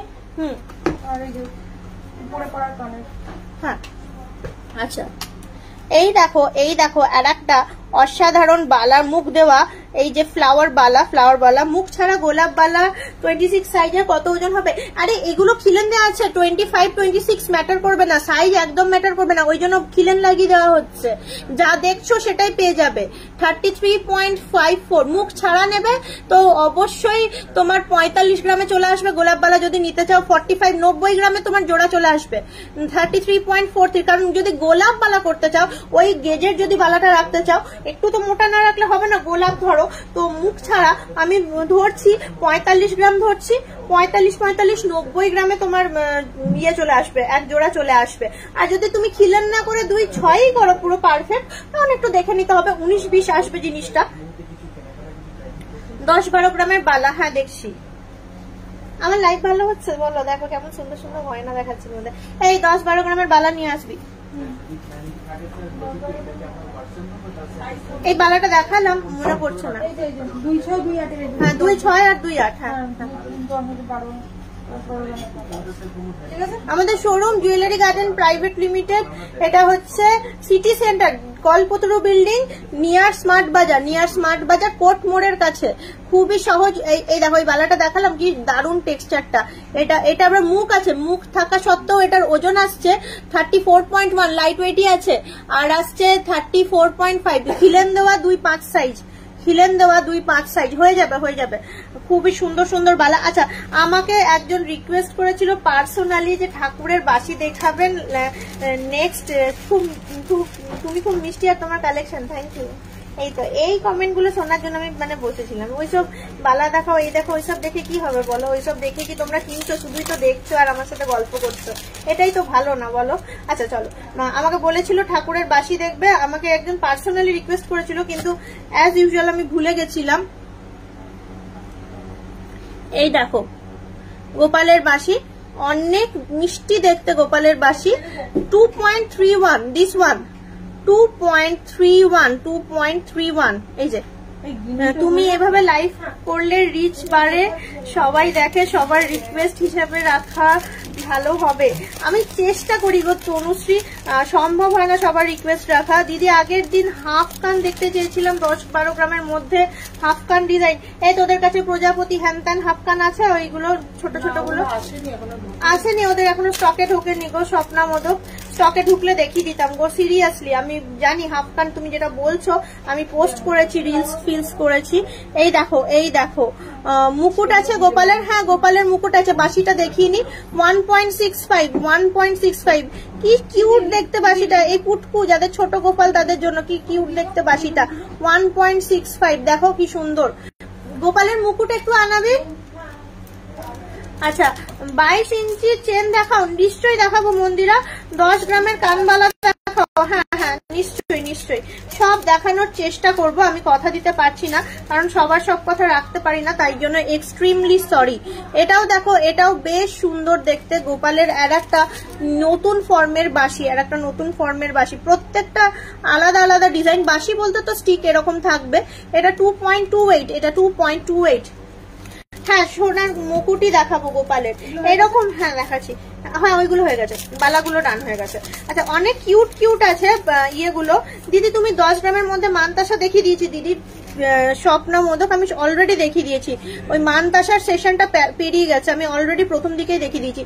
হ্যাঁ আচ্ছা এই দেখো আর একটা অসাধারণ বালার মুখ দেওয়া। এই যে ফ্লাওয়ার বালা, মুখ ছাড়া গোলাপ বালা 26 সাইজের। কত ওজন হবে? আরে এগুলো খিলেন দেওয়া আছে। 25-26 ম্যাটার করবে না, সাইজ একদম ম্যাটার করবে না, ওই জন্য খিলেন লাগিয়ে দেওয়া হচ্ছে। যা দেখছো সেটাই পেয়ে যাবে। 33.54 মুখ ছাড়া নেবে তো অবশ্যই তোমার 45 গ্রামে চলে আসবে গোলাপ বালা। যদি নিতে চাও 45-90 গ্রামে তোমার জোড়া চলে আসবে 33.43। কারণ যদি গোলাপ বালা করতে চাও, ওই গেজের যদি বালাটা রাখতে চাও, একটু তো মোটা না রাখলে হবে না। গোলাপ ধরো তো মুখ ছাড়া আমি ধরছি 45 গ্রাম ধরছি, 45-90 গ্রামে তোমার ইয়ে চলে আসবে, এক জোড়া চলে আসবে। আর যদি তুমি খিলেন না করে 2-6 করো পুরো পারফেক্ট, তাহলে একটু দেখে নিতে হবে, 19-20 আসবে জিনিসটা। 10-12 গ্রামের বালা। হ্যাঁ দেখছি আমার লাইফ ভালো হচ্ছে বলো, দেখো কেমন সুন্দর সুন্দর গয়না দেখাচ্ছে মধ্যে। এই 10-12 গ্রামের বালা নিয়ে আসবি। এই বালাটা দেখালাম, মনে পড়ছে না। হ্যাঁ 2.6 আর 2.8। হ্যাঁ আমাদের showroom jewellery garden private limited, এটা হচ্ছে city centre Kalpataru building, near smart bazaar court মোড়ের কাছে। খুবই সহজ। এই দেখো এই বালাটা দেখালাম, কি দারুণ টেক্সচারটা। এটা আবার মুখ আছে, মুখ থাকা সত্ত্বেও এটার ওজন আসছে 34.1, লাইট ওয়েটই আছে, আর আসছে 34.5। খিলেন দেওয়া 2.5 সাইজ, হয়ে যাবে। খুবই সুন্দর সুন্দর বালা। আচ্ছা, আমাকে একজন রিকোয়েস্ট করেছিল পার্সোনালি যে ঠাকুরের বাসি দেখাবেন নেক্সট। তুমি খুব মিষ্টি আর তোমার কালেকশন, থ্যাংক ইউ। এই তো এই কমেন্ট গুলো শোনার জন্য আমি মানে বসেছিলাম। ওইসব বালা দেখাও, এই দেখো, ওইসব দেখে কি হবে বলো? ওইসব দেখে কি তোমরা কিনছো? শুধুই তো দেখছো আর আমার সাথে গল্প করছো, এটাই তো ভালো না বলো? আচ্ছা চলো, আমাকে বলেছিল ঠাকুরের বাসি দেখবে, আমাকে একজন পার্সোনালি রিকোয়েস্ট করেছিল, কিন্তু অ্যাজ ইউজুয়াল আমি ভুলে গেছিলাম। এই দেখো গোপালের বাসি, অনেক মিষ্টি দেখতে গোপালের বাসি। 2.31, দিস ওয়ান 2.31। এই যে তুমি এভাবে লাইভ করলে রিচ বাড়ে, সবাই দেখে, সবার রিকোয়েস্ট হিসাবে রাখা ভালো হবে। আমি চেষ্টা করি গো তনুশ্রী, সম্ভব হয় না সবার রিকোয়েস্ট রাখা। দিদি আগের দিন হাফ কান দেখতে চেয়েছিলাম 10-12 গ্রামের মধ্যে, হাফ কান ডিজাইন। এই তোদের কাছে প্রজাপতি হ্যান ত্যান হাফ কান আছে? ওইগুলো ছোট ছোট গুলো আসেনি, ওদের এখনো স্টকে ঢোকেনি গো। স্বপ্না মোদক স্টকে ঢুকলে দেখিয়ে দিতাম গো, সিরিয়াসলি। আমি জানি হাফ কান তুমি যেটা বলছো, আমি পোস্ট করেছি, রিলস ফিলস করেছি। এই দেখো মুকুট আছে গোপালের। হ্যাঁ গোপালের মুকুট আছে, বাসিটা দেখিনি। 1.65 কি কিউট দেখতে বাসিটা। এই কুটকু যাদের ছোট গোপাল তাদের জন্য কি কিউট দেখতে বাসিটা। 1.65 দেখো কি সুন্দর। গোপালের মুকুট একটু আনাবি। আচ্ছা 22 ইঞ্চি চেন দেখাও। নিশ্চয়ই দেখাবো মন্দিরা। 10 গ্রামের কানবালা দেখাও। হ্যাঁ নিশ্চয়ই সব দেখানোর চেষ্টা করব। আমি কথা দিতে পারছি না, কারণ সবার সব কথা রাখতে পারি না, তাই জন্য এক্সট্রিমলি সরি। এটাও দেখো, এটাও বেশ সুন্দর দেখতে। গোপালের আর একটা নতুন ফর্মের বাসি, প্রত্যেকটা আলাদা আলাদা ডিজাইন। বাসি বলতে তো স্টিক এরকম থাকবে। এটা 2.28। হ্যাঁ সোনার মুকুটি দেখাবো গোপালের এরকম। হ্যাঁ দেখাচ্ছি। হ্যাঁ ওইগুলো হয়ে গেছে, বালাগুলো ডান হয়ে গেছে। আচ্ছা অনেক কিউট আছে ইয়েগুলো। দিদি তুমি 10 গ্রামের মধ্যে মানতাসা দেখিয়ে দিয়েছি দিদি। স্বপ্ন মোদক আমি অলরেডি দেখিয়ে দিয়েছি, ওই মানতাসার সেশনটা পেরিয়ে গেছে, আমি অলরেডি প্রথম দিকেই দেখিয়ে দিয়েছি।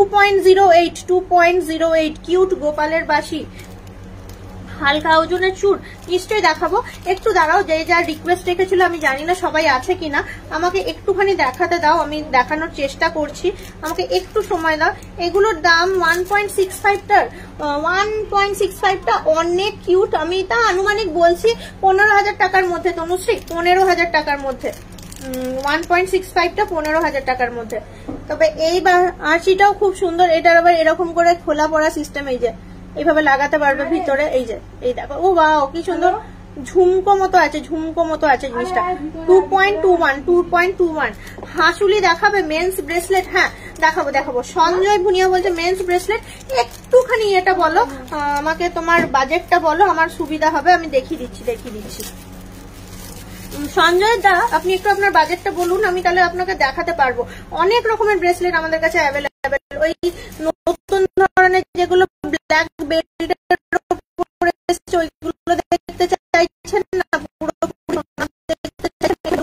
2.08 কিউট গোপালের বাসি, হালকা ওজনের চুর। নিশ্চয়ই দেখাবো, একটু দাঁড়াও। যে যার রিকোয়েস্ট রেখেছিল আমি জানি না সবাই আছে কিনা, আমাকে একটুখানি দেখাতে দাও, আমি দেখানোর চেষ্টা করছি, আমাকে একটু সময় দাও। এগুলোর দাম 1.65টা অনেক কিউট। আমি তা আনুমানিক বলছি 15,000 টাকার মধ্যে। তনুশ্রী 15,000 টাকার মধ্যে। 1.65টা 15,000 টাকার মধ্যে। তবে এই আরচিটাও খুব সুন্দর। এটার আবার এরকম করে খোলা পড়া সিস্টেম, এই যে এইভাবে লাগাতে পারবে ভিতরে। এই যে এই দেখো, ও বাও কি সুন্দর ঝুমকো মতো আছে জিনিসটা। 2.21 হাসুলি দেখাবে। মেন্স ব্রেসলেট, হ্যাঁ দেখাবো। সঞ্জয় ভুনিয়া বলছে মেন্স ব্রেসলেট। একটুখানি এটা বলো আমাকে, তোমার বাজেটটা বলো, আমার সুবিধা হবে, আমি দেখিয়ে দিচ্ছি। সঞ্জয় দা আপনি একটু আপনার বাজেটটা বলুন, আমি তাহলে আপনাকে দেখাতে পারবো। অনেক রকমের ব্রেসলেট আমাদের কাছে অ্যাভেলেবেল। ওই নতুন ধরনের যেগুলো ব্ল্যাক বেল্টের উপরে ওইগুলো দেখতে চাইছেন না, পুরো দেখতে চাইছেন।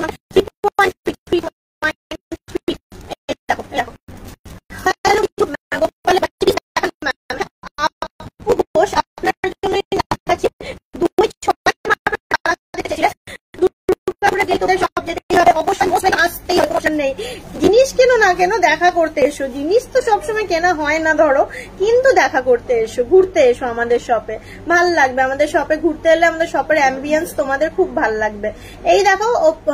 জিনিস কেন না কেন দেখা করতে এসো। জিনিস তো সবসময় কেনা হয় না ধরো, কিন্তু দেখা করতে এসো, ঘুরতে এসো আমাদের শপে, ভাল লাগবে। আমাদের শপে ঘুরতে এলে আমাদের শপের অ্যাম্বিয়েন্স তোমাদের খুব ভাল লাগবে। এই দেখো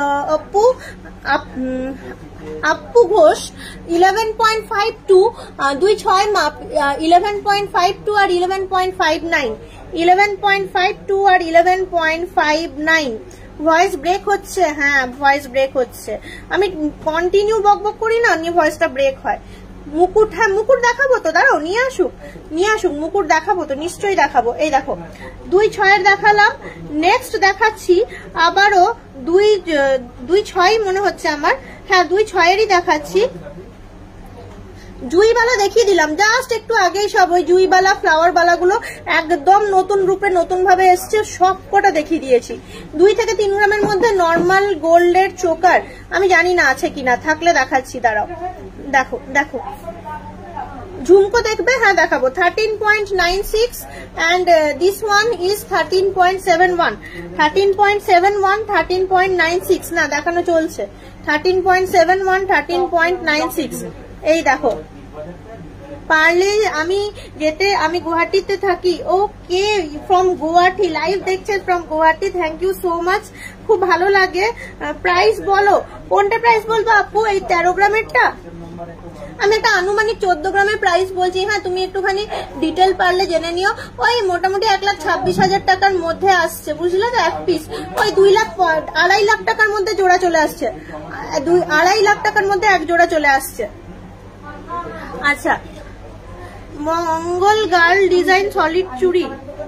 আপু ঘোষ 11.52 2.6 মাপ, 11.52 আর 11.59, 11.52 আর 11.59 ভয়েস ব্রেক হচ্ছে, হ্যাঁ ভয়েস ব্রেক হচ্ছে, আমি কন্টিনিউ বকবক করি না, নিয়ে ভয়েসটা ব্রেক হয়। মুকুট, হ্যাঁ মুকুট দেখাবো তো, দাঁড়াও নিয়ে আসুক মুকুট দেখাবো তো, নিশ্চয়ই দেখাবো। এই দেখো 2.6 দেখালাম, নেক্সট দেখাচ্ছি আবারও 2.6 মনে হচ্ছে আমার, হ্যাঁ 2.6 দেখাচ্ছি। জুইবালা দেখিয়ে দিলাম জাস্ট একটু আগেই, সব ওই জুইবালা ফ্লাওয়ার বালা গুলো একদম নতুন রূপে নতুন ভাবে এসছে, সব কটা দেখিয়ে দিয়েছি। 2 থেকে 3 গ্রামের মধ্যে নর্মাল গোল্ডের চোকার, আমি জানি না আছে কিনা, থাকলে দেখাচ্ছি, দাঁড়াও। দেখো দেখো ঝুমকো দেখবে, হ্যাঁ দেখাবো। 13.96 and this one is 13.71, 13.71, 13.96 না দেখানো চলছে, 13.71, 13.96। এই দেখো পারলে আমি গুয়াহাটিতে থাকি। ওকে, ফ্রম গুয়াহাটি লাইভ দেখছে, from Guwahati, thank you so much, খুব ভালো লাগে। প্রাইস বলো, কোনটা প্রাইস বলবো আপু? এই 13 গ্রামেরটা আমি একটা আনুমানিক 14 গ্রামের প্রাইস বলছি, হ্যাঁ তুমি একটুখানি ডিটেল পারলে জেনে নিও। ওই মোটামুটি 1,26,000 টাকার মধ্যে আসছে, বুঝলে তো, এক পিস ওই 2,00,000 লাখ টাকার মধ্যে জোড়া চলে আসছে, 2.5 লাখ টাকার মধ্যে এক জোড়া চলে আসছে। আচ্ছা, মঙ্গল গার্ল ডিজাইন সলিড চুড়ি,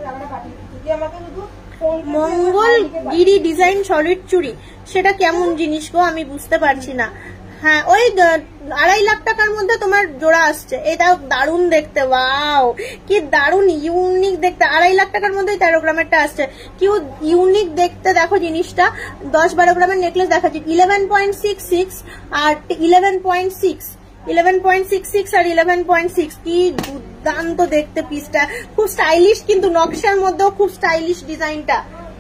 মঙ্গলগিরি ডিজাইন সলিড চুড়ি, সেটা কেমন জিনিস গো আমি বুঝতে পারছি না। হ্যাঁ ওই 2.5 লাখ টাকার মধ্যে তোমার জোড়া আসছে, এটা দারুণ দেখতে, ওয়াও কি দারুণ ইউনিক দেখতে। 2.5 লাখ টাকার মধ্যে 13 গ্রামেরটা আসছে, কি ইউনিক দেখতে। দেখো জিনিসটা 10-12 গ্রামের নেকলেস দেখাচ্ছি, 11.66 আর 11.6, 11.66 আর 11.6, কি দুর্দান্ত দেখতে পিসটা, খুব স্টাইলিশ, কিন্তু নকশার মধ্যেও খুব স্টাইলিশ ডিজাইনটা,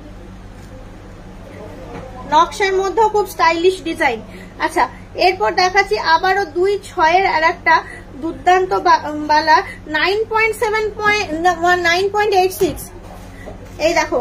নকশার মধ্যেও খুব স্টাইলিশ ডিজাইন। আচ্ছা এরপর দেখাচ্ছি আবারও 2.6 আর একটা দুর্দান্ত বালা, 9.86। এই দেখো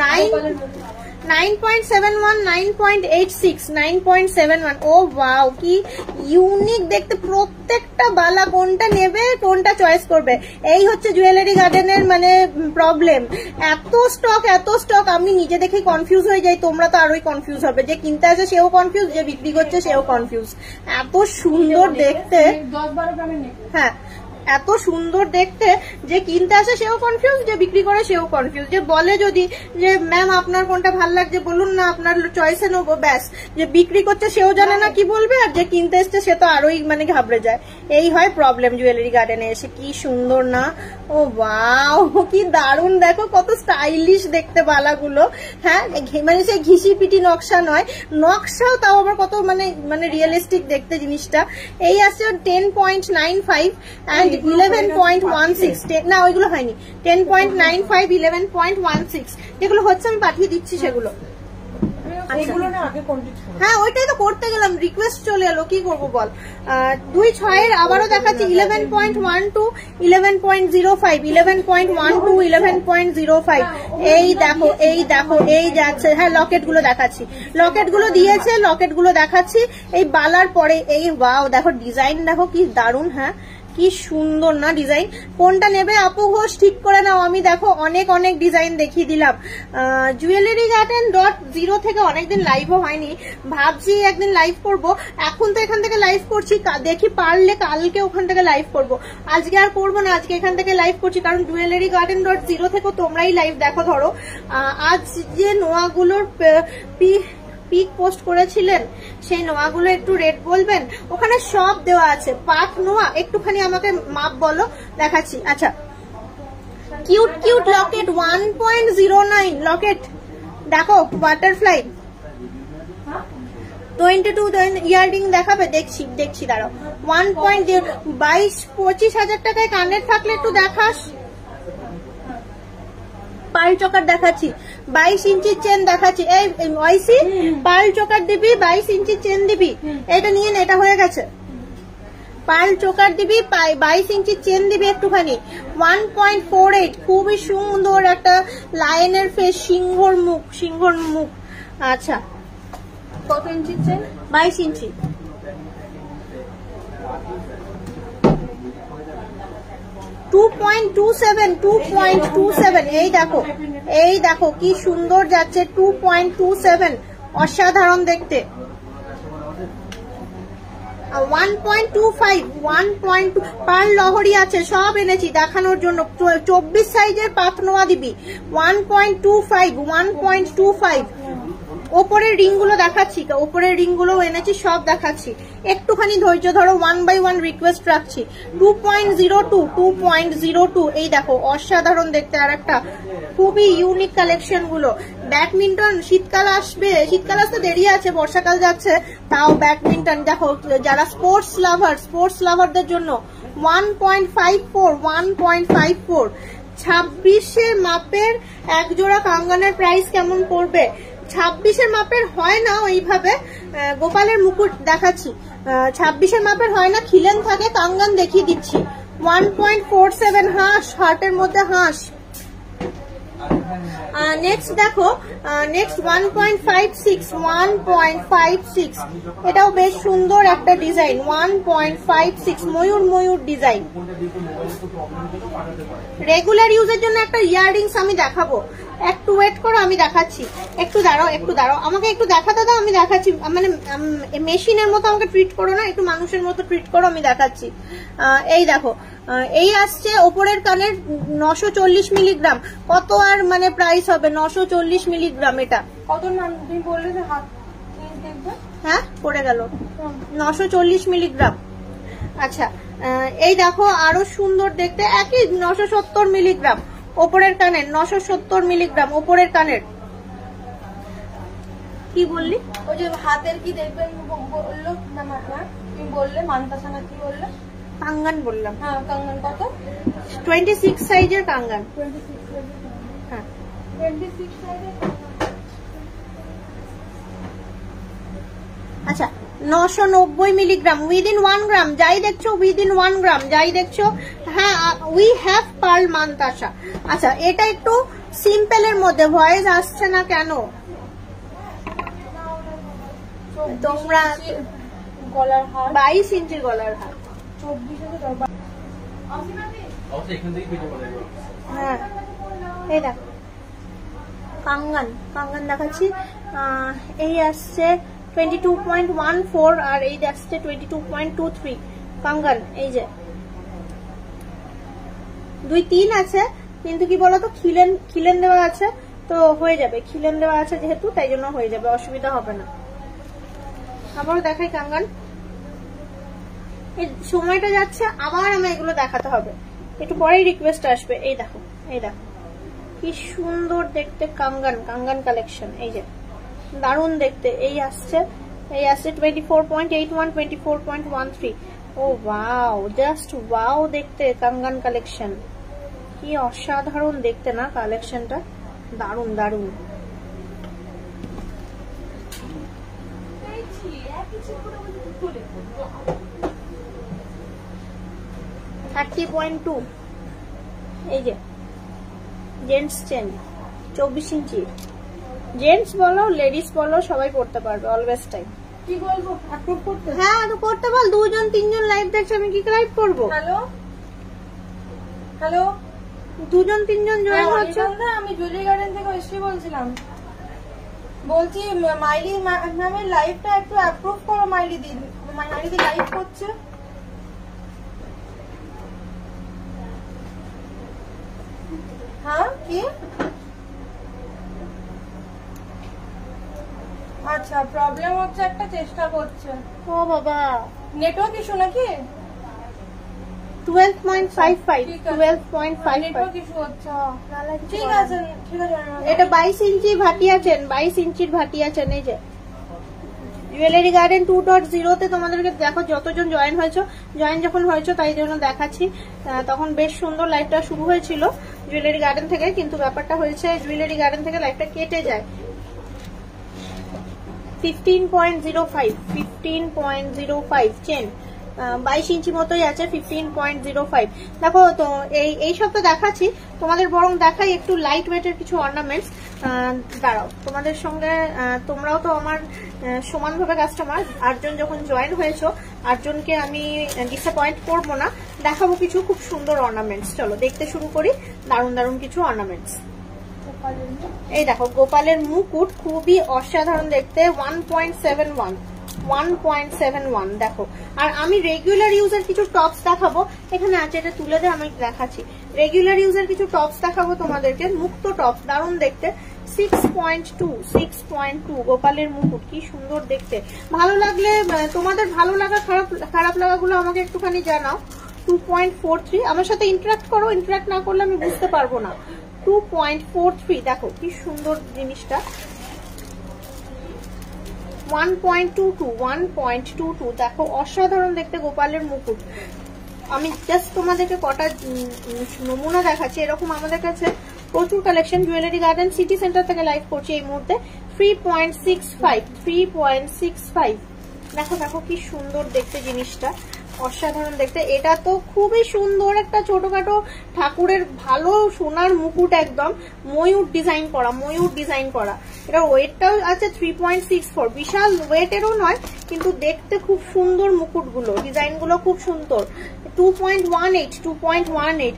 9.71, 9.86, 9.71। ও ওয়াও কি ইউনিক দেখতে, প্রত্যেকটা বালা কোনটা নেবে কোনটা চয়েস করবে, এই হচ্ছে জুয়েলারি গার্ডেনের মানে প্রবলেম। এত স্টক আমি নিজে দেখে কনফিউজ হয়ে যাই, তোমরা তো আরোই কনফিউজ হবে, যে কিনতে আছে সেও কনফিউজ, যে বিক্রি করছে সেও কনফিউজ। এত সুন্দর দেখতে, 10-12 গ্রামের নেই, হ্যাঁ এত সুন্দর দেখতে, যে কিনতে আসে সেও কনফিউজ, যে বিক্রি করে সেও কনফিউজ। যে বলে যদি যে ম্যাম আপনার কোনটা ভালো লাগছে বলুন না, আপনার চয়েসে নেবো, ব্যাস। যে বিক্রি করছে সেও জানে না কি বলবে, আর যে কিনতে এসছে সে তো আরোই মানে ঘাবড়ে যায়। এই হয় প্রবলেম জুয়েলারি গার্ডেনে এসে। কি সুন্দর না, ও ওয়াও কি দারুণ, দেখো কত স্টাইলিশ দেখতে বালাগুলো। হ্যাঁ মানে সে ঘিসি পিটি নকশা নয়, নকশাও তাও আবার কত মানে রিয়েলিস্টিক দেখতে জিনিসটা। এই আসছে 10.95 and 11.16, না ওইগুলো হয়নি, 10.95, 11.16 যেগুলো হচ্ছে আমি পাঠিয়ে দিচ্ছি সেগুলো। হ্যাঁ ওইটাই তো করতে গেলাম, রিকোয়েস্ট চলে এলো, কি করবো বল। 2.6 আবারও দেখাচ্ছি 11.12, 11.05, 11.12, 11.05। এই দেখো এই যাচ্ছে। হ্যাঁ লকেট গুলো দেখাচ্ছি, লকেট গুলো দিয়েছে, লকেট গুলো দেখাচ্ছি। এই বালার পরে এই ওয়াও দেখো ডিজাইন, দেখো কি দারুণ, হ্যাঁ কি সুন্দর না ডিজাইন। কোনটা নেবে আপু ঘোষ ঠিক করে নাও, আমি দেখো অনেক ডিজাইন দেখিয়ে দিলাম। জুয়েলারি গার্ডেন .0 থেকে অনেকদিন লাইভও হয়নি, ভাবছি একদিন লাইভ করব। এখন তো এখান থেকে লাইভ করছি, দেখি পারলে কালকে ওখান থেকে লাইভ করব। আজকে আর করবো না, আজকে এখান থেকে লাইভ করছি, কারণ জুয়েলারি গার্ডেন .0 থেকে তোমরাই লাইভ দেখো। ধরো আজ যে নোয়াগুলোর পিক পোস্ট করেছিলেন, সেই নোয়াগুলো একটু রেট বলবেন, ওখানে সব দেওয়া আছে। পাক নোয়া একটুখানি আমাকে মাপ বলো, দেখাচ্ছি। আচ্ছা কিউট লকেট 1.09 লকেট, দেখো বাটারফ্লাই 22 ইয়াররিং দেখাবে, দেখছি দাঁড়াও। 1.22-25 হাজার টাকায় কানের থাকলে একটু দেখাস। পাল চকার দেখাচ্ছি, 22 ইঞ্চির চেন দেখাচ্ছি। এই ওয়াইসি পাল চকার দিবি, 22 ইঞ্চির চেন দিবি, এটা নিয়ে না, এটা হয়ে গেছে। পাল চোকার দিবি, 22 ইঞ্চির চেন দিবি একটুখানি। 1.48, খুবই সুন্দর একটা লায়নের ফেস, সিংহর মুখ। আচ্ছা কত ইঞ্চির চেন? 22 ইঞ্চি। 2.27 2.27 এই দেখো কি সুন্দর যাচ্ছে 2.27 অসাধারণ দেখতে 1.25 পার লহরি আছে সব এনেছি দেখানোর জন্য 24 সাইজের পাতনোয়া দিবি 1.25 ওপরের রিং গুলো দেখাচ্ছি ওপরের রিং গুলো এনেছি সব দেখাচ্ছি একটুখানি ধৈর্য ধরো 1 by 1 রিকোয়েস্ট রাখছি 2.02 এই দেখো অসাধারণ দেখতে আর একটা খুবই ইউনিক কালেকশন গুলো ব্যাডমিন্টন শীতকাল আসতে দেরি আছে বর্ষাকাল যাচ্ছে তাও ব্যাডমিন্টন দেখো যারা স্পোর্টস লাভারদের জন্য 1.54 26 মাপের এক জোড়া কাঙ্গানের প্রাইস কেমন পড়বে 26 মাপের হয় না ওইভাবে গোপালের মুকুট দেখাচ্ছি 26 মাপের হয় না খিলেন থাকে কাঙ্গান দেখিয়ে দিচ্ছি 1.47 হাঁস হার্টের মধ্যে হাঁস নেক্সট দেখো নেক্সট 1.56 এটাও বেশ সুন্দর একটা ডিজাইন 1.56 ময়ূর ডিজাইন রেগুলার ইউজের জন্য একটা ইয়াররিংস আমি দেখাবো একটু ওয়েট করো আমি দেখাচ্ছি একটু দাঁড়াও আমাকে একটু দেখাতে দাও আমি দেখাচ্ছি মানে মেশিনের মতো আমাকে ট্রিট করো না একটু মানুষের মতো ট্রিট করো আমি দেখাচ্ছি এই দেখো এই আসছে ওপরের কানের 940 মিলিগ্রাম কত আর মানে প্রাইস হবে 940 মিলিগ্রাম এটা কত নাম তুমি বললে যে হাত দেখবে হ্যাঁ পড়ে গেল 940 মিলিগ্রাম আচ্ছা এই দেখো আরো সুন্দর দেখতে একই 970 মিলিগ্রাম ওপরের কানের 970 মিলিগ্রাম ওপরের কানের কি বললি ওই যে হাতের কি দেখবেন বললো না মাথা তুমি বললে মানতাসা না কি বললে কাঙ্গান বললাম হ্যাঁ কাঙ্গান কত 26 সাইজের কাঙ্গান 26 হ্যাঁ 26 সাইজের আচ্ছা 990 মিলিগ্রাম উইদিন 1 গ্রাম যাই দেখছো উইদিন 1 গ্রাম যাই দেখছো হ্যাঁ উই হ্যাভ পার্ল মানতাসা আচ্ছা এটা একটু সিম্পলের মধ্যে ভয়েস আসছে না কেন তোমরা গলার হার 22 ইঞ্চির গলার হার 24 হ্যাঁ এই দেখ কাঙ্গান দেখাচ্ছি এই আসছে 22.14 আর এই আসছে 22.23 কাঙ্গান এই যে 2-3 আছে কিন্তু কি বলতো খিলেন দেওয়া আছে তো হয়ে যাবে খিলেন দেওয়া আছে যেহেতু তাই জন্য হয়ে যাবে অসুবিধা হবে না আবারও দেখাই কাঙ্গান এই সময়টা যাচ্ছে আবার আমি এগুলো দেখাতে হবে একটু পরেই রিকোয়েস্ট আসবে এই দেখো কি সুন্দর দেখতে কাঙ্গান কালেকশন এই যে দারুণ দেখতে এই আসছে 24.81 24.13 ও ওয়াও জাস্ট ওয়াও দেখতে কাঙ্গান কালেকশন কি অসাধারণ দেখতে না কালেকশনটা দারুণ 30.2 এই যে জেন্টস চেন 24 ইঞ্চি জেন্টস বলো লেডিস বলো সবাই পড়তে পারবে অলওয়েজ টাইম কি বলবো অ্যাপ্রুভ করতে হ্যাঁ তো করতে বল 2-3 লাইভ দেখছে আমি কি লাইভ করবো হ্যালো 2-3 জয়েন হচ্ছে আমি জুয়েলারি গার্ডেন থেকে এসে বলছিলাম বলছি মাইলি ম্যামের লাইভটা একটু অ্যাপ্রুভ করো মাইলি দি লাইভ করছে হ্যাঁ কি আচ্ছা প্রবলেম হচ্ছে একটা চেষ্টা করছে ও বাবা নেটওয়ার্ক ইস্যু নাকি 12.55 নেটওয়ার্ক ইস্যু হচ্ছে ঠিক আছে এটা 22 ইঞ্চি ভাটিয়া চেন 22 ইঞ্চির ভাটিয়া চেন এই যে জুয়েলারি গার্ডেন 2.0 তে তোমাদেরকে দেখো যতজন জয়েন যখন হয়েছে তাই জন্য দেখাচ্ছি তখন বেশ সুন্দর লাইভটা শুরু হয়েছিল জুয়েলারি গার্ডেন থেকে কিন্তু ব্যাপারটা হয়েছে জুয়েলারি গার্ডেন থেকে লাইভটা কেটে যায় 15.05 চেন 22 ইঞ্চি মতোই আছে 15.05 দেখো তো এই সব তো দেখাচ্ছি তোমাদের বরং দেখাই একটু লাইট ওয়েটের কিছু অর্নামেন্টস দাঁড়াও তোমাদের সঙ্গে তোমরাও তো আমার সমানভাবে কাস্টমার 8 জন যখন জয়েন হয়েছো 8 জনকে আমি ডিসঅ্যাপয়েন্ট করবো না দেখাবো কিছু খুব সুন্দর অর্নামেন্টস। চলো দেখতে শুরু করি দারুণ দারুণ কিছু অর্নামেন্টস। এই দেখো গোপালের মুকুট, খুবই অসাধারণ দেখতে, 1.71 দেখো। আর আমি রেগুলার ইউজের কিছু টপস দেখাবো, এখানে আছে, এটা তুলে দেয় আমি দেখাচ্ছি। রেগুলার ইউজের কিছু টপস দেখাবো তোমাদেরকে, মুক্ত টপস, দারুণ দেখতে, 6.2 গোপালের মুকুট, কি সুন্দর দেখতে। ভালো লাগলে, তোমাদের ভালো লাগা খারাপ লাগাগুলো আমাকে একটুখানি জানাও। 2.43, আমার সাথে ইন্টারাক্ট করো, ইন্টারাক্ট না করলে আমি বুঝতে পারবো না। 2.43 দেখো কি সুন্দর জিনিসটা। 1.22 দেখো, অসাধারণ দেখতে গোপালের মুকুট। আমি জাস্ট তোমাদেরকে কটা নমুনা দেখাচ্ছি, এরকম আমাদের কাছে প্রচুর collection. Jewellery garden city centre থেকে লাইভ করছি এই মুহূর্তে। 3.65 দেখো দেখো কি সুন্দর দেখতে জিনিসটা, অসাধারণ দেখতে। এটা তো খুবই সুন্দর একটা ছোটখাটো ঠাকুরের ভালো সোনার মুকুট, একদম ময়ূর ডিজাইন করা। এটা ওয়েটটাও আছে 3.64, বিশাল ওয়েটেরও নয়, কিন্তু দেখতে খুব সুন্দর মুকুটগুলো, ডিজাইনগুলো খুব সুন্দর। 2.18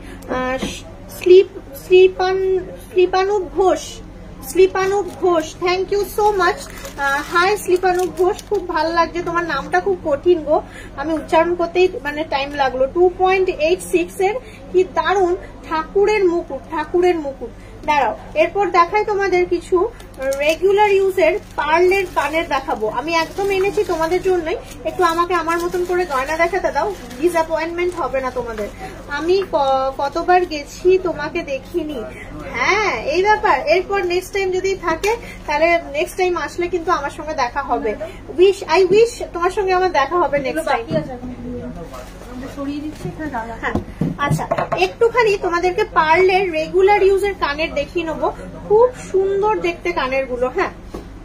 স্লিপানুপ Ghosh, thank you so much. Hi স্লিপানুপ ঘোষ, খুব ভালো লাগছে, তোমার নামটা খুব কঠিন গো, আমি উচ্চারণ করতেই মানে টাইম লাগলো। 2.86 এর কি দারুণ ঠাকুরের মুকুট। দাঁড়াও, এরপর দেখাই তোমাদের কিছু রেগুলার ইউজের পার্লের কানের দেখাবো। আমি একদম এনেছি তোমাদের জন্যই, একটু আমাকে আমার মতন করে গয়না দেখাতে দাও, ডিসঅ্যাপয়েন্টমেন্ট হবে না তোমাদের। আমি কতবার গেছি তোমাকে দেখিনি, হ্যাঁ এই ব্যাপার। এরপর নেক্সট টাইম যদি থাকে তাহলে নেক্সট টাইম আসলে কিন্তু আমার সঙ্গে দেখা হবে। আই উইশ তোমার সঙ্গে আমার দেখা হবে নেক্সট টাইম। হ্যাঁ আচ্ছা, একটুখানি তোমাদেরকে পার্লের রেগুলার ইউজের কানের দেখিয়ে নেবো, খুব সুন্দর দেখতে কানের গুলো। হ্যাঁ,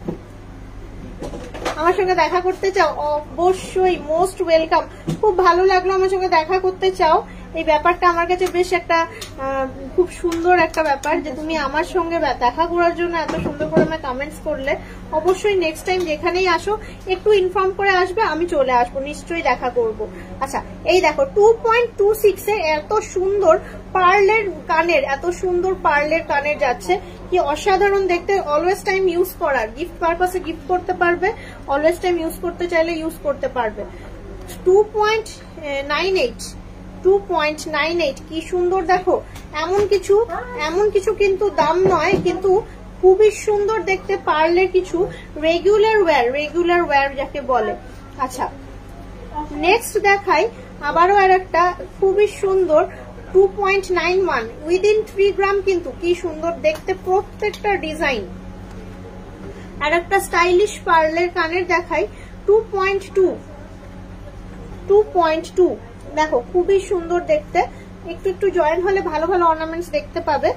আমার সঙ্গে দেখা করতে চাও অবশ্যই মোস্ট ওয়েলকাম। খুব ভালো লাগলো আমার সঙ্গে দেখা করতে চাও, এই ব্যাপারটা আমার কাছে বেশ একটা খুব সুন্দর একটা ব্যাপার যে তুমি আমার সঙ্গে দেখা করার জন্য এত সুন্দর করে আমায় কমেন্টস করলে। অবশ্যই নেক্সট টাইম যেখানেই আসো একটু ইনফর্ম করে আসবে, আমি চলে আসবো, নিশ্চয়ই দেখা করব। আচ্ছা এই দেখো 2.26 এ এত সুন্দর পার্লের কানের যাচ্ছে, কি অসাধারণ দেখতে। অলওয়েজ টাইম ইউজ করার, গিফট পারপাসে গিফট করতে পারবে, অলওয়েজ টাইম ইউজ করতে চাইলে ইউজ করতে পারবে। 2.98 কি সুন্দর দেখো। এমন কিছু কিন্তু দাম নয়, কিন্তু খুবই সুন্দর দেখতে পার্লের কিছু রেগুলার ওয়্যার যাকে বলে। আচ্ছা নেক্সট দেখাই আবারও আর একটা খুবই সুন্দর 2.91 উইদিন 3 গ্রাম, কিন্তু কি সুন্দর দেখতে প্রত্যেকটা ডিজাইন। আর একটা স্টাইলিশ পার্লের কানের দেখাই 2.2 দেখো, খুবই সুন্দর দেখতে। একটু জয়েন হলে ভালো অর্নামেন্টস দেখতে পাবে।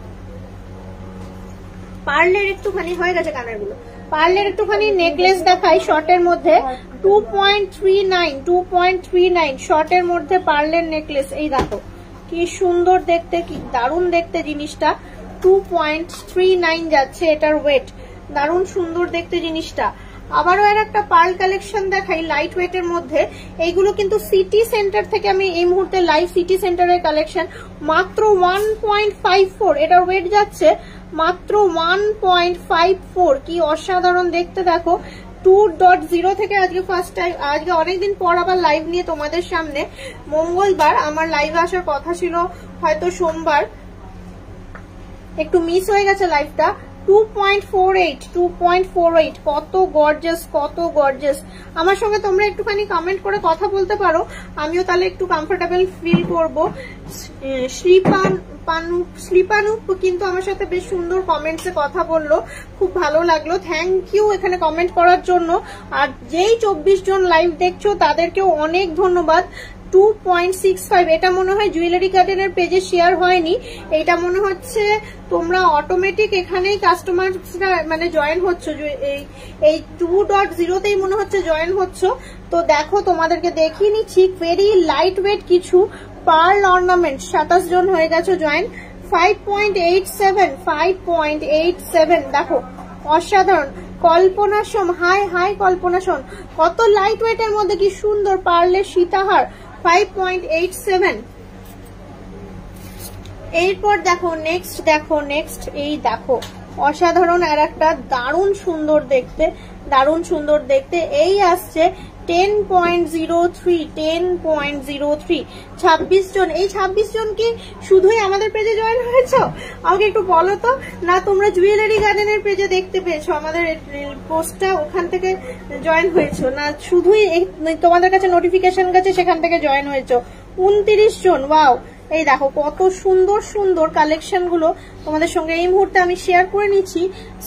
পার্লের একটুখানি হয়ে গেছে কানের গুলো। পার্লের একটুখানি নেকলেস দেখাই শর্টের মধ্যে 2.39 শর্টের মধ্যে পার্লের নেকলেস। এই দেখো কি সুন্দর দেখতে, কি দারুণ দেখতে জিনিসটা। 2.39 যাচ্ছে এটার ওয়েট, দারুণ সুন্দর দেখতে জিনিসটা। আবারও আর একটা পার্ল কালেকশন দেখাই লাইট ওয়েটের মধ্যে। এইগুলো কিন্তু সিটি সেন্টার থেকে আমি এই মুহূর্তে লাইভ সিটি সেন্টারের কালেকশন, মাত্র 1.54 এটার ওয়েট যাচ্ছে, মাত্র 1.54। কি অসাধারণ দেখতে দেখো। 2.0 থেকে আজকে ফার্স্ট টাইম, আজকে অনেকদিন পর আবার লাইভ নিয়ে তোমাদের সামনে। মঙ্গলবার আমার লাইভে আসার কথা ছিল, হয়তো সোমবার, একটু মিস হয়ে গেছে লাইভটা। 2.48 কত গর্জাস। আমার সঙ্গে তোমরা একটুখানি কমেন্ট করে কথা বলতে পারো, আমিও তাহলে একটু কমফোর্টেবল ফিল করব। শ্রীপানু কিন্তু আমার সাথে বেশ সুন্দর কমেন্টসে কথা বললো, খুব ভালো লাগলো, থ্যাংক ইউ এখানে কমেন্ট করার জন্য। আর যেই 24 জন লাইভ দেখছো তাদেরকেও অনেক ধন্যবাদ। 2.65 এটা মনে হয় জুয়েলারি গার্ডেনের পেজে শেয়ার হয়নি, এটা মনে হচ্ছে তোমরা অটোমেটিক এখানেই কাস্টমাররা মানে জয়েন হচ্ছে, এই 2.0তেই মনে হচ্ছে জয়েন হচ্ছে। তো দেখো তোমাদেরকে দেখিয়ে নিচ্ছি, ভেরি লাইট ওয়েট কিছু পার্ল অর্নামেন্ট। 27 জন হয়ে গেছে জয়েন। 5.87 দেখো, অসাধারণ। কল্পনা সোম, হাই কল্পনা সোম, কত লাইট ওয়েটের মধ্যে কি সুন্দর পার্লের সীতাহার, 5.87। এরপর দেখো নেক্সট এই দেখো অসাধারণ আর একটা দারুণ সুন্দর দেখতে এই আসছে 10.03 26 জন। এই 26 জন কি শুধুই আমাদের পেজে জয়েন হয়েছো? আমাকে একটু বলো তো। না তোমরা জুয়েলারি গার্ডেনের পেজে দেখতে পেয়েছো আমাদের পোস্টটা, ওখান থেকে জয়েন হয়েছো, না শুধুই তোমাদের কাছে নোটিফিকেশন গেছে সেখান থেকে জয়েন হয়েছো? 29 জন। ওয়াও, এই দেখো কত সুন্দর সুন্দর কালেকশন গুলো তোমাদের সঙ্গে এই মুহূর্তে আমি শেয়ার করে নিচ্ছি।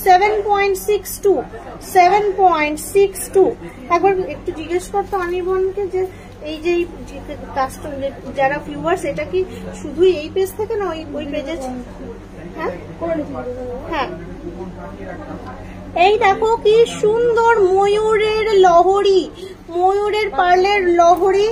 7.62 একবার একটু জিজ্ঞেস করতো অনির্বনকে যে এই যে যারা ভিউয়ার্স এটা কি শুধু এই পেজ থেকে না ওই পেজে? হ্যাঁ এই দেখো কি সুন্দর ময়ূরের লহরী, ময়ূরের পার্লের লহরী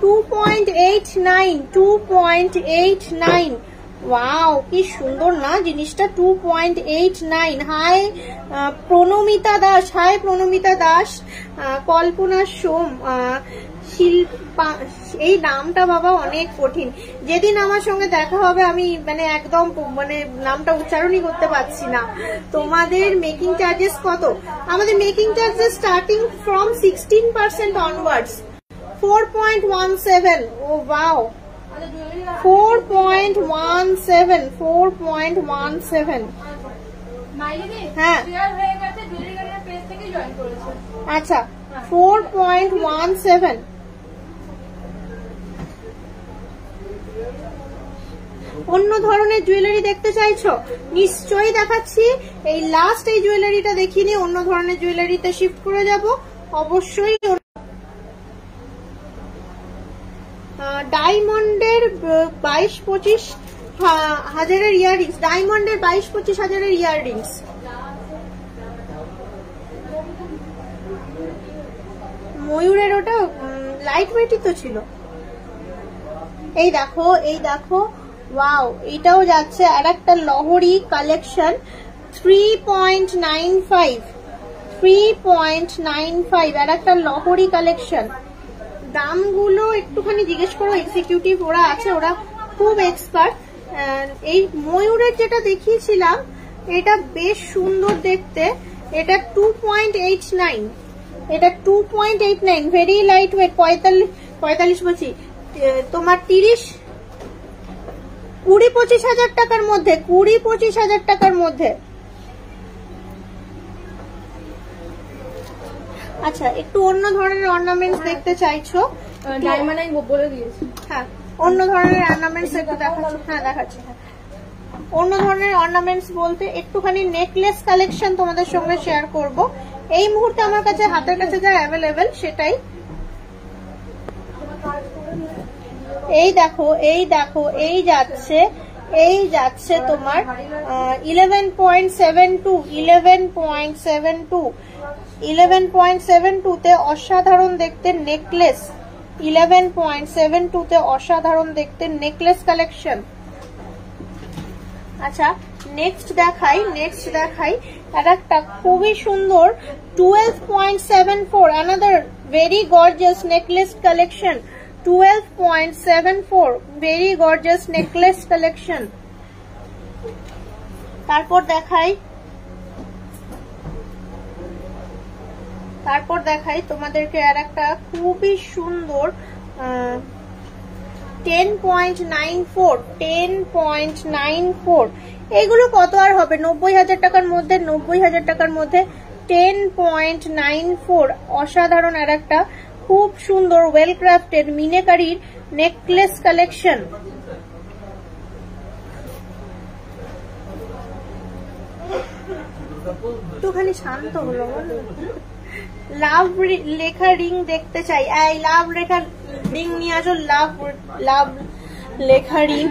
2.89। ওয়াও কি সুন্দর না জিনিসটা, 2.89। হাই প্রণমিতা দাস, কল্পনা সোম, শিল্পা, এই নামটা বাবা অনেক কঠিন। যেদিন আমার সঙ্গে দেখা হবে আমি মানে একদম মানে নামটা উচ্চারণই করতে পারছি না। তোমাদের মেকিং চার্জেস কত? আমাদের making charges starting from 16% onwards. 4.17। Oh wow, 4.17। হ্যাঁ আচ্ছা 4.17। অন্য ধরনের জুয়েলারি দেখতে চাইছো? নিশ্চয়ই দেখাচ্ছি। এই লাস্ট এই জুয়েলারিটা দেখিনি, অন্য ধরনের জুয়েলারিতে শিফট করে যাব অবশ্যই। ডায়মন্ডের 22-25 হাজারের ইয়াররিংস, ডায়মন্ডের 22-25 হাজারের ইয়াররিংস। ময়ূরের ওটা লাইট ওয়েটই তো ছিল। এই দেখো ওয়াও, এটাও যাচ্ছে আর একটা লহরী কালেকশন 3.95 আর একটা লহরী কালেকশন। দামগুলো একটুখানি জিজ্ঞেস করো, এক্সিকিউটিভ ওরা আছে, ওরা খুব এক্সপার্ট। এই ময়ূরের যেটা দেখিয়েছিলাম এটা বেশ সুন্দর দেখতে, এটা 2.89, এটা 2.89 ভেরি লাইট ওয়েট। 45 বলছি তোমার 20-25 হাজার টাকার মধ্যে, 20-25 হাজার টাকার মধ্যে। আচ্ছা একটু অন্য ধরনের অর্নামেন্টস দেখতে চাইছো? ডায়মন্ড আমি বলে দিয়েছি। হ্যাঁ অন্য ধরনের অর্নামেন্টস একটু দেখাচ্ছি। হ্যাঁ দেখাচ্ছি। অন্য ধরনের অর্নামেন্টস বলতে একটুখানি নেকলেস কালেকশন তোমাদের সঙ্গে শেয়ার করব। এই মুহূর্তে আমার কাছে হাতের কাছে যা অ্যাভেলেবেল সেটাই। এই দেখো এই যাচ্ছে তোমার 11.72 তে অসাধারণ দেখতে নেকলেস, 11.72 তে অসাধারণ দেখতে নেকলেস কালেকশন। আচ্ছা নেক্সট দেখাই আর একটা খুবই সুন্দর 12.74 another very gorgeous necklace collection, 12.74 very gorgeous necklace collection। তারপর দেখাই তোমাদেরকে আর একটা খুবই সুন্দর 10.94 এগুলো কত আর হবে 90,000 টাকার মধ্যে, 90,000 টাকার মধ্যে 10.94 অসাধারণ আর একটা খুব সুন্দর ওয়েল ক্রাফটেড মিনেকারির নেকলেস কালেকশন। একটুখানি শান্ত হলো। লাভ লেখা রিং দেখতে চাই, এই লাভ লেখা রিং নিয়ে আসো, লাভ লেখা রিং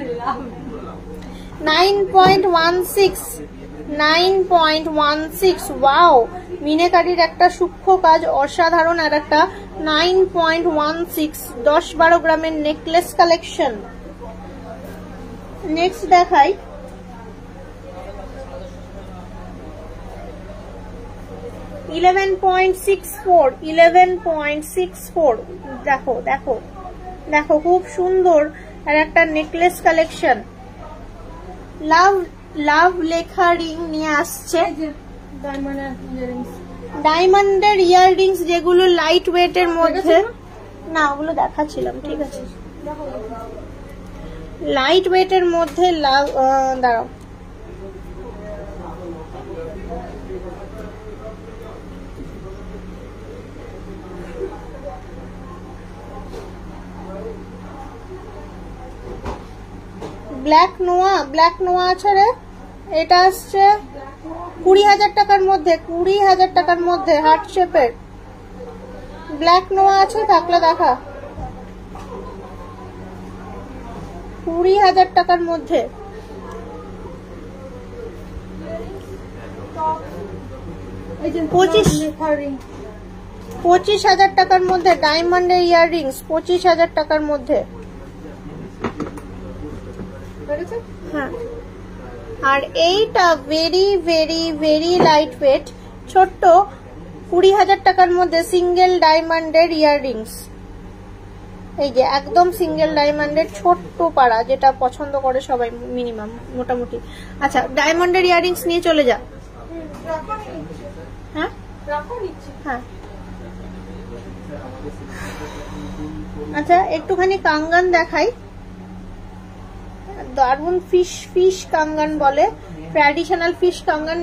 9.16 ওয়াও, মিনেকারির একটা সূক্ষ্ম কাজ অসাধারণ আর একটা 9.16 10-12 গ্রামের নেকলেস কালেকশন। নেক্সট দেখাই $11.64 দেখো দেখো খুব সুন্দর। আর একটা নেকলেস কালেকশন, লাভ লাভ লেখা রিং নিয়ে আসছে। ডায়মন্ডের ইয়াররিংস যেগুলো লাইট ওয়েট এর মধ্যে, না ওগুলো দেখাচ্ছিলাম, ঠিক আছে। লাইট ওয়েট এর মধ্যে লাভ, দাঁড়াও ব্ল্যাক নোয়া আছে রে, এটা আসছে 20,000 টাকার মধ্যে, 20,000 টাকার মধ্যে হার্ট শেপের ব্ল্যাক নোয়া আছে, থাকলে দেখা। 20,000 টাকার মধ্যে। 25,000 টাকার মধ্যে ডায়মন্ডের ইয়াররিংস, 25,000 টাকার মধ্যে। হ্যাঁ, আর এইটা very very very light weight, ছোট্ট 20,000 টাকার মধ্যে সিঙ্গেল ডায়মন্ডের ইয়াররিংস। এই যে একদম সিঙ্গেল ডায়মন্ডের ছোট্ট পাড়া, যেটা পছন্দ করে সবাই মিনিমাম মোটামুটি। আচ্ছা, ডায়মন্ডের ইয়াররিংস নিয়ে চলে যা। হ্যাঁ হ্যাঁ, আচ্ছা একটুখানি কাঙ্গান দেখাই। দারুন ফিশ কাঙ্গান বলে, ট্র্যাডিশনাল ফিশ কাঙ্গান।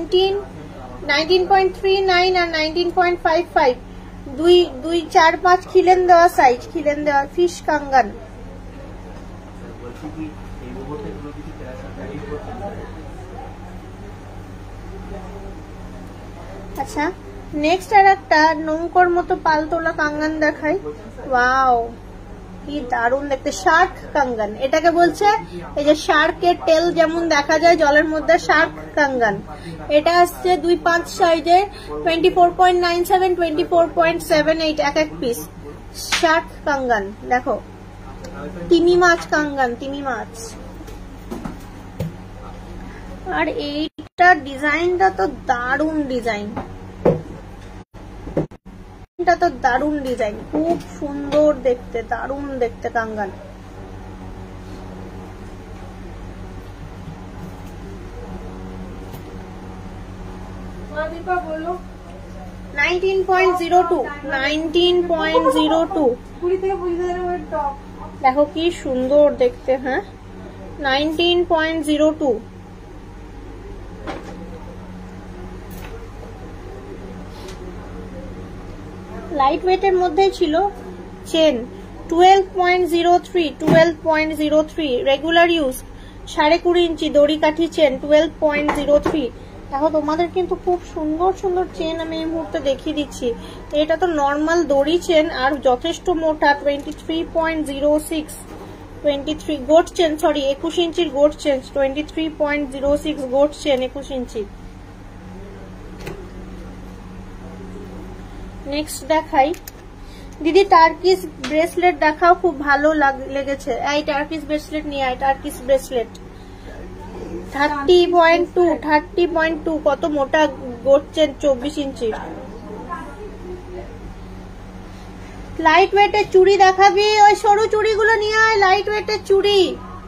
19.39 আর 19.55, 2, 4, 5 খিলেন দেওয়া সাইজ, খিলেন দেওয়া ফিশ কাঙ্গান। আচ্ছা, নেক্সট আর একটা নৌকোর মতো পাল তোলা কাঙ্গান দেখাই। ওয়াও, কি দারুণ দেখতে, শার্ক কাঙ্গান এটাকে বলছে। এই যে শার্কের টেল যেমন দেখা যায় জলের মধ্যে, শার্ক কাঙ্গান। এটা আসছে 2-5 সাইজের, 24.97, 24.78 এক পিস শার্ক কাঙ্গান। দেখো তিমি মাছ কাঙ্গান, তিমি মাছ। আর এইটা ডিজাইনটা তো দারুণ ডিজাইন, তো দারুণ ডিজাইন, খুব সুন্দর দেখতে, দারুণ দেখতে কাঙ্গান। বলো 19.02, 19.02। দেখো কি সুন্দর দেখতে। হ্যাঁ, 19.02। লাইট ওয়েটের মধ্যে ছিল। চেন 12.03, 12.03 রেগুলার ইউজ, 20.5 ইঞ্চি দড়ি কাঠি চেন, 12.03। দেখো তোমাদের কিন্তু খুব সুন্দর সুন্দর চেন আমি এই মুহূর্তে দেখিয়ে দিচ্ছি। এটা তো নর্মাল দড়ি চেন আর যথেষ্ট মোটা, 23.06, 23 গোট চেন, সরি 21 ইঞ্চির গোট চেন, 23.06 গোট চেন, 21 ইঞ্চি। নেক্সট দেখাই দিদি, টার্কিস ব্রেসলেট দেখাও, খুব ভালো লেগেছে। এই টার্কিস ব্রেসলেট নিয়ে আয়, টার্কিস ব্রেসলেট 30.2, কত মোটা গোট চেন, 24 ইঞ্চি। লাইট ওয়েটের চুড়ি দেখাবি, ওই সরু চুড়িগুলো নিয়ে আয়, লাইট ওয়েটের চুড়ি।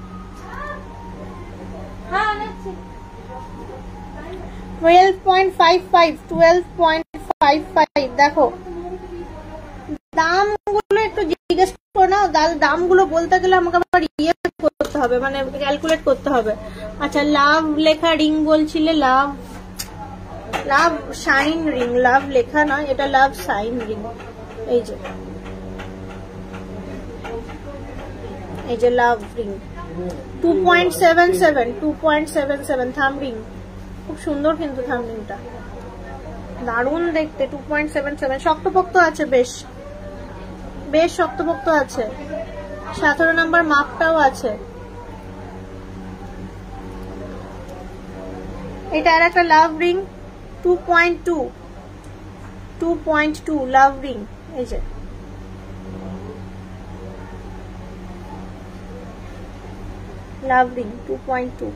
12.55, দেখো দামগুলো একটু জিজ্ঞেস করো না, দামগুলো বলতে গেলে আমাকে আবার ইয়ে করতে হবে, মানে ক্যালকুলেট করতে হবে। আচ্ছা, লাভ লেখা রিং বলছিলে, লাভ শাইন রিং, লাভ লেখা নয়, এটা লাভ শাইন রিং। এই যে লাভ রিং 2.77 থাম রিং, খুব সুন্দর কিন্তু থাম রিংটা, দারুণ দেখতে। 2.77, শক্তপোক্ত আছে, বেশ শক্তপোক্ত আছে, 17 নম্বর মাপটাও আছে। এটা আর একটা লাভ রিং 2.2 লাভ রিং। এই যে লাভ রিং 2.2।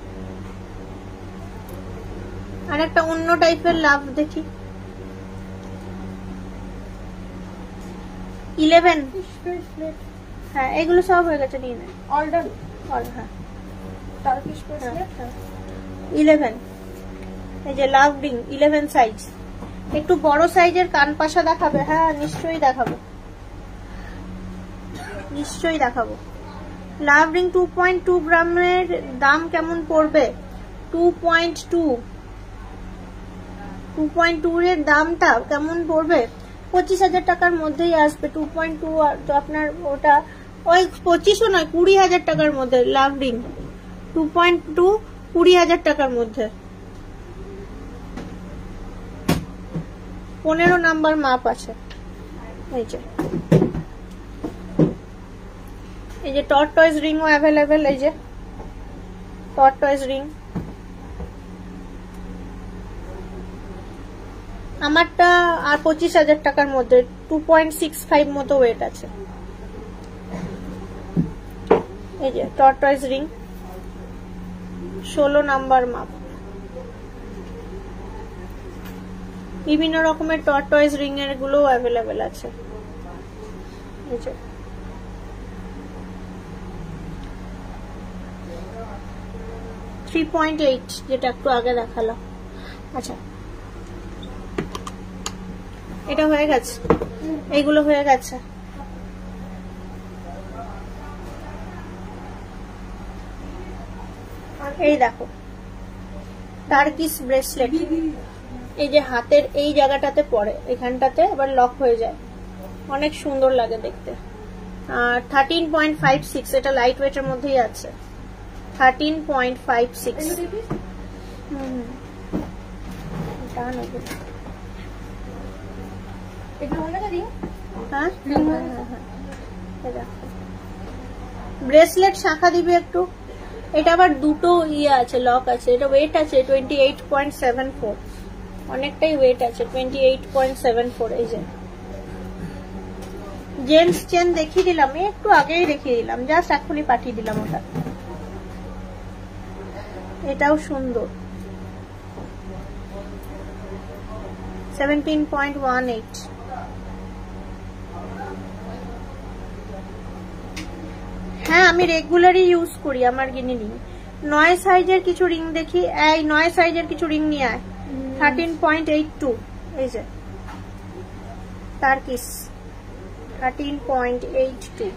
আর একটা অন্য টাইপের লাভ দেখি, 11। হ্যাঁ এগুলো সব হয়ে গেছে, নিয়ে নেয় অল ডান। অল, হ্যাঁ টার্কিশ ব্রেসলেট 11। এই যে লাভ রিং 11 সাইজ, একটু বড় সাইজের কান পাশা দেখাবে? হ্যাঁ নিশ্চয়ই দেখাবো, নিশ্চয়ই দেখাবো। লাভ রিং 2.2 গ্রামের দাম কেমন পড়বে? 2.2 এর দামটা কেমন পড়বে? 25,000 টাকার মধ্যেই আসবে। 2.2 তো আপনার ওটা ওই 25ও নয়, 20,000 টাকার মধ্যে লাভ রিং 2.2, 20,000 টাকার মধ্যে। 15 নাম্বার মাপ আছে। এই যে টর্টয়েজ রিংও অ্যাভেলেবেল, এই যে টর্টয়েজ রিং। আমারটা আর 25,000 টাকার মধ্যে 2.65 মতো ওয়েট আছে। এই যে টর্টয়েজ রিং 16 নাম্বার মাপ। বিভিন্ন রকমের টর্টয়েজ রিং এর গুলো অ্যাভেলেবেল আছে। এই যে 3.8 যেটা একটু আগে দেখালাম। আচ্ছা এটা হয়ে গেছে, এইগুলো হয়ে গেছে। এই দেখো টার্কিশ ব্রেসলেট, এই যে হাতের এই জায়গাটাতে পড়ে, এখানটাতে আবার লক হয়ে যায়, অনেক সুন্দর লাগে দেখতে। 13.56, এটা লাইট ওয়েটের মধ্যেই আছে। 13.56। ব্রেসলেট শাখা দিবে একটু। এটা আবার দুটো ইয়ে আছে, লক আছে। এটা ওয়েট আছে 28.74, অনেকটাই ওয়েট আছে 28.74। এই যে জেন্টস চেন দেখিয়ে দিলাম, একটু আগেই দেখিয়ে দিলাম, জাস্ট এখনই পাঠিয়ে দিলাম ওটা। এটাও সুন্দর 17.18। হ্যাঁ আমি রেগুলারই ইউজ করি, আমার কিনে নি। 9 সাইজের কিছু রিং দেখি, এই 9 সাইজের কিছু রিং নিয়ে আয়। 13.82, এই যে টার্কিশ 13.82।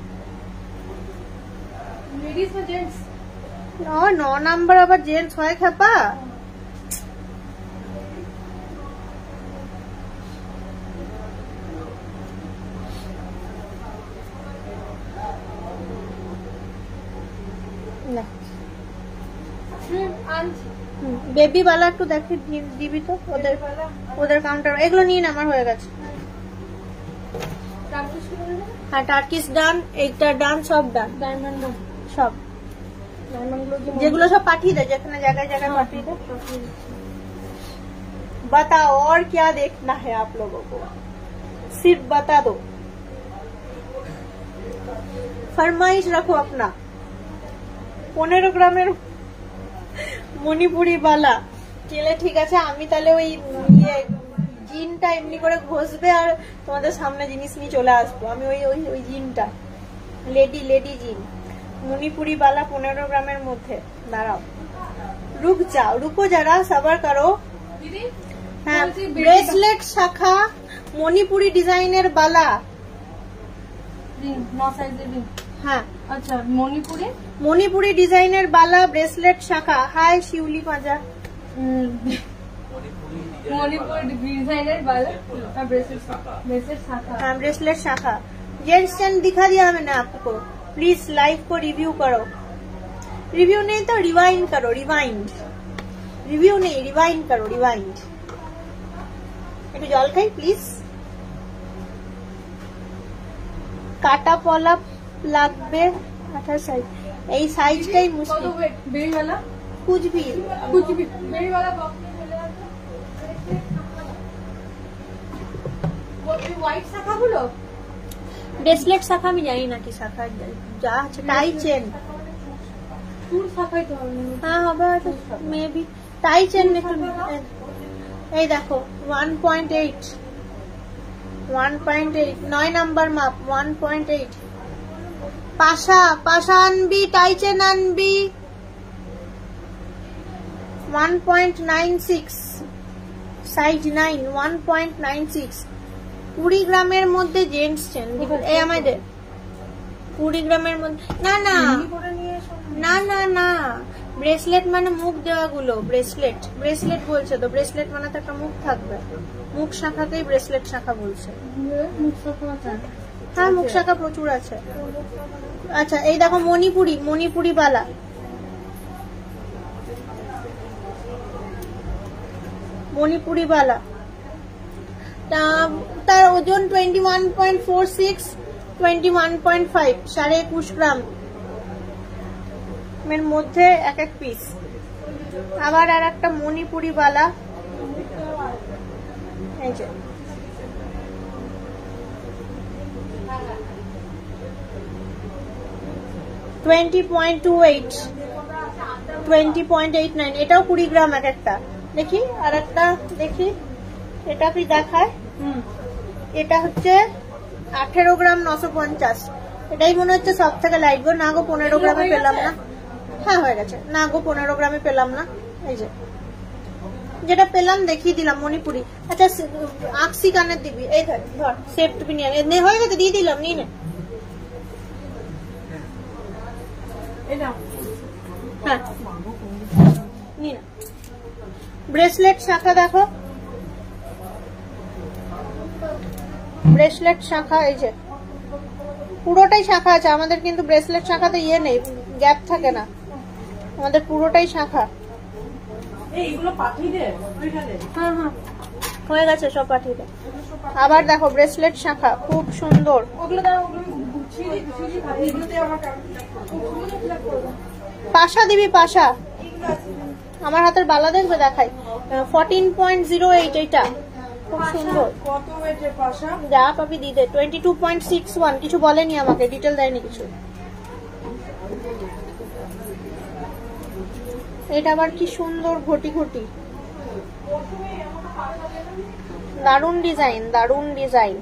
লেডিস না জেন্টস? 9 নাম্বার আবার জেন্টস হয় খাপা? না বেবি বালা একটু দেখে দিবি তো, ওদের কাউন্টার। এগুলো নিয়ে না, আমার হয়ে গেছে। হ্যাঁ টার্কিশ ডান, এইটা ডান, সব ডান, ডায়মন্ড সব, যেগুলো সব পাঠিয়ে দেয়, যেখানে জায়গায় জায়গায় পাঠিয়ে দেয়। बताओ और क्या देखना है आप लोगों को, सिर्फ बता दो, फरमाइश रखो अपना। 15 গ্রামের মণিপুরি বালা চলে, ঠিক আছে। আমি তাহলে ওই জিনটা এমনি করে ঘষবে আর তোমাদের সামনে জিনিস নিয়ে চলে আসবো। আমি ওই জিনটা লেডি জিন মণিপুরি বালা 15 গ্রামের মধ্যে। দাঁড়াও, রুকো যারা, সবার করো। হ্যাঁ ব্রেসলেট শাখা মণিপুরি ডিজাইনের বালা, হ্যাঁ আচ্ছা মণিপুরি ডিজাইনের বালা, ব্রেসলেট শাখা। হাই শিউলি পাঁজা। मणिपुर डिजाइनर वाला ब्रेसलेट शाखा। जेंट्स चैन दिखा दिया मैंने आपको। प्लीज लाइव को रिव्यू करो, रिव्यू नहीं तो रिवाइंड करो, रिवाइंड, रिव्यू नहीं रिवाइंड करो, रिवाइंड। एक जल खाई प्लीज। काटा पला লাগবে 28 সাইজ। এই সাইজটাই মুশকিল। বেবি वाला कुछ भी बेबी वाला হোয়াইট শাখাগুলো ব্রেসলেট শাখা আমি জানি না কি শাখা, যা আছে টাই চেন। ফুল শাখাই তো হবে। হ্যাঁ হবে হয়তো, মেবি টাই চেন। এই দেখো 1.8 9 নাম্বার মাপ 1.8। পাশা আনবি, টাইচেন আনবি 1.96 সাইজ 9 1.96 20 গ্রামের মধ্যে জেন্টস চেন। এই আমাদের 20 গ্রামের মধ্যে না না না না না ব্রেসলেট মানে মুখ দেওয়া গুলো, ব্রেসলেট ব্রেসলেট বলছে তো, ব্রেসলেট মানে তো একটা মুখ থাকবে, মুখ শাখাকেই ব্রেসলেট শাখা বলছে। হ্যাঁ মুখ শাখা প্রচুর আছে। আচ্ছা এই দেখো মণিপুরি, মণিপুরি বালা, মণিপুরি বালা, তার ওজন 21.46 21.5 21.5 গ্রাম এর মধ্যে এক এক পিস। আবার আর একটা মণিপুরি বালা, এই যে 20.28 20.89 এটাও 20 গ্রাম এক একটা। দেখি আর একটা দেখি, এটা কি দেখায়, এটা হচ্ছে 18 গ্রাম 950। এটাই মনে হচ্ছে সব থেকে লাইট গো। না গো 15 গ্রামে পেলাম না। হ্যাঁ হয়ে গেছে। না গো 15 গ্রামে পেলাম না। এই যে যেটা পেলাম দেখিয়ে দিলাম মণিপুরি। আচ্ছা আকসি কানের দিবি, এই ধর ধর সেফট পিনিয়ন এনে হয়ে গেছে, দিয়ে দিলাম। নিয়ে নে হ্যাঁ নিয়ে না। ব্রেসলেট শাখা দেখো, ব্রেসলেট শাখা এই যে পুরোটাই শাখা আছে আমাদের, কিন্তু ব্রেসলেট শাখাতে ইয়ে নেই, গ্যাপ থাকে না, আমাদের পুরোটাই শাখা। হ্যাঁ হ্যাঁ হয়ে গেছে, সব পাঠিয়ে দে। আবার দেখো ব্রেসলেট শাখা খুব সুন্দর। পাশা দিবি, পাশা আমার হাতের বালা দেখবে, দেখাই 14.08 এইটা খুব সুন্দর। যা পাবি দিদে 22.61, কিছু বলেনি আমাকে, ডিটেল দেয়নি কিছু। এটা আবার কি সুন্দর ঘটি ঘটি, দারুন ডিজাইন, দারুন ডিজাইন।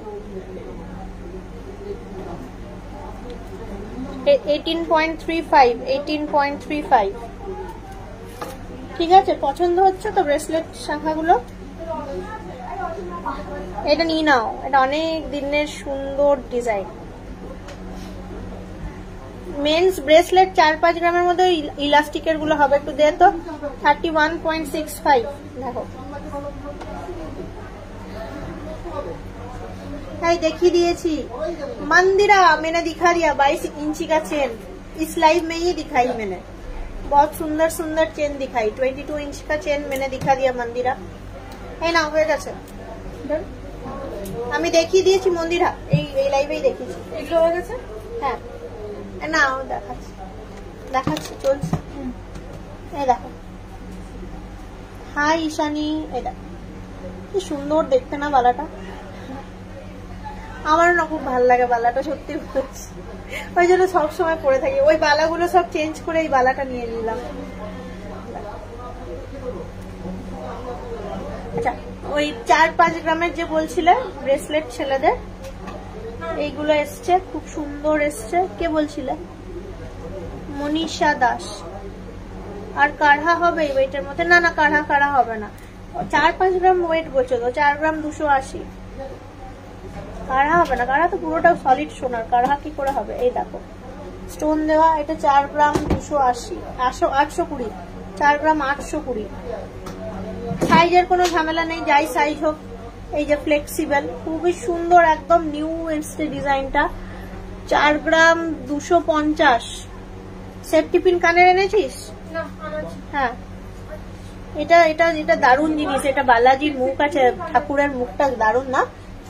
18.35 ঠিক আছে, পছন্দ হচ্ছে তো ব্রেসলেট শাখাগুলো? এটা নিয়ে নাও, এটা অনেক দিনের সুন্দর ডিজাইন। মেন্স ব্রেসলেট 4-5 গ্রামের মধ্যে ইলাস্টিকের গুলো হবে, একটু দে তো। 31.65 দেখো, তাই দেখিয়ে दिएছি। मंदिरा मैंने दिखा दिया 22 इंची का चेन, इस लाइव में ही दिखाई मैंने, बहुत सुंदर सुंदर चेन दिखाई। 22 इंच का चेन मैंने दिखा दिया मंदिरा। है ना, হয়ে গেছে, আমি দেখিয়ে দিয়েছি মন্দিরা, এই লাইভেই দেখিয়েছি। এগুলো হয়ে গেছে। হ্যাঁ না দেখাচ্ছি, দেখাচ্ছি চলছে। এই দেখো, হাই ঈশানী, এই দেখো কি সুন্দর দেখতে না বালাটা, আমার না খুব ভালো লাগে বালাটা, সত্যি বলছি, ওই জন্য সবসময় পরে থাকি। ওই বালাগুলো সব চেঞ্জ করে এই বালাটা নিয়ে নিলাম। আচ্ছা ওই 4-5 গ্রামের যে বলছিলে ব্রেসলেট ছেলেদের, এইগুলো এসছে খুব সুন্দর এসছে। কে বলছিলে? মনীষা দাস। আর কাঢ়া হবে এই ওয়েটের মধ্যে? না না কাঢ়া হবে না, 4-5 গ্রাম ওয়েট বলছো তো, 4 গ্রাম 280, কাঢ়া হবে না। কাঢ়া তো পুরোটা সলিড সোনার, কাঢ়া কি করে হবে? এই দেখো স্টোন দেওয়া, এটা 4 গ্রাম 280, 820, 4 গ্রাম 820। সাইজের কোনো ঝামেলা নেই, যাই সাইজ হোক। এই যে ফ্লেক্সিবল, খুবই সুন্দর, একদম নিউ এসছে ডিজাইনটা। 4 গ্রাম 250। সেফটি পিন কানের এনেছিস? হ্যাঁ এটা এটা এটা দারুণ জিনিস, এটা বালাজির মুখ আছে, ঠাকুরের মুখটা দারুণ না?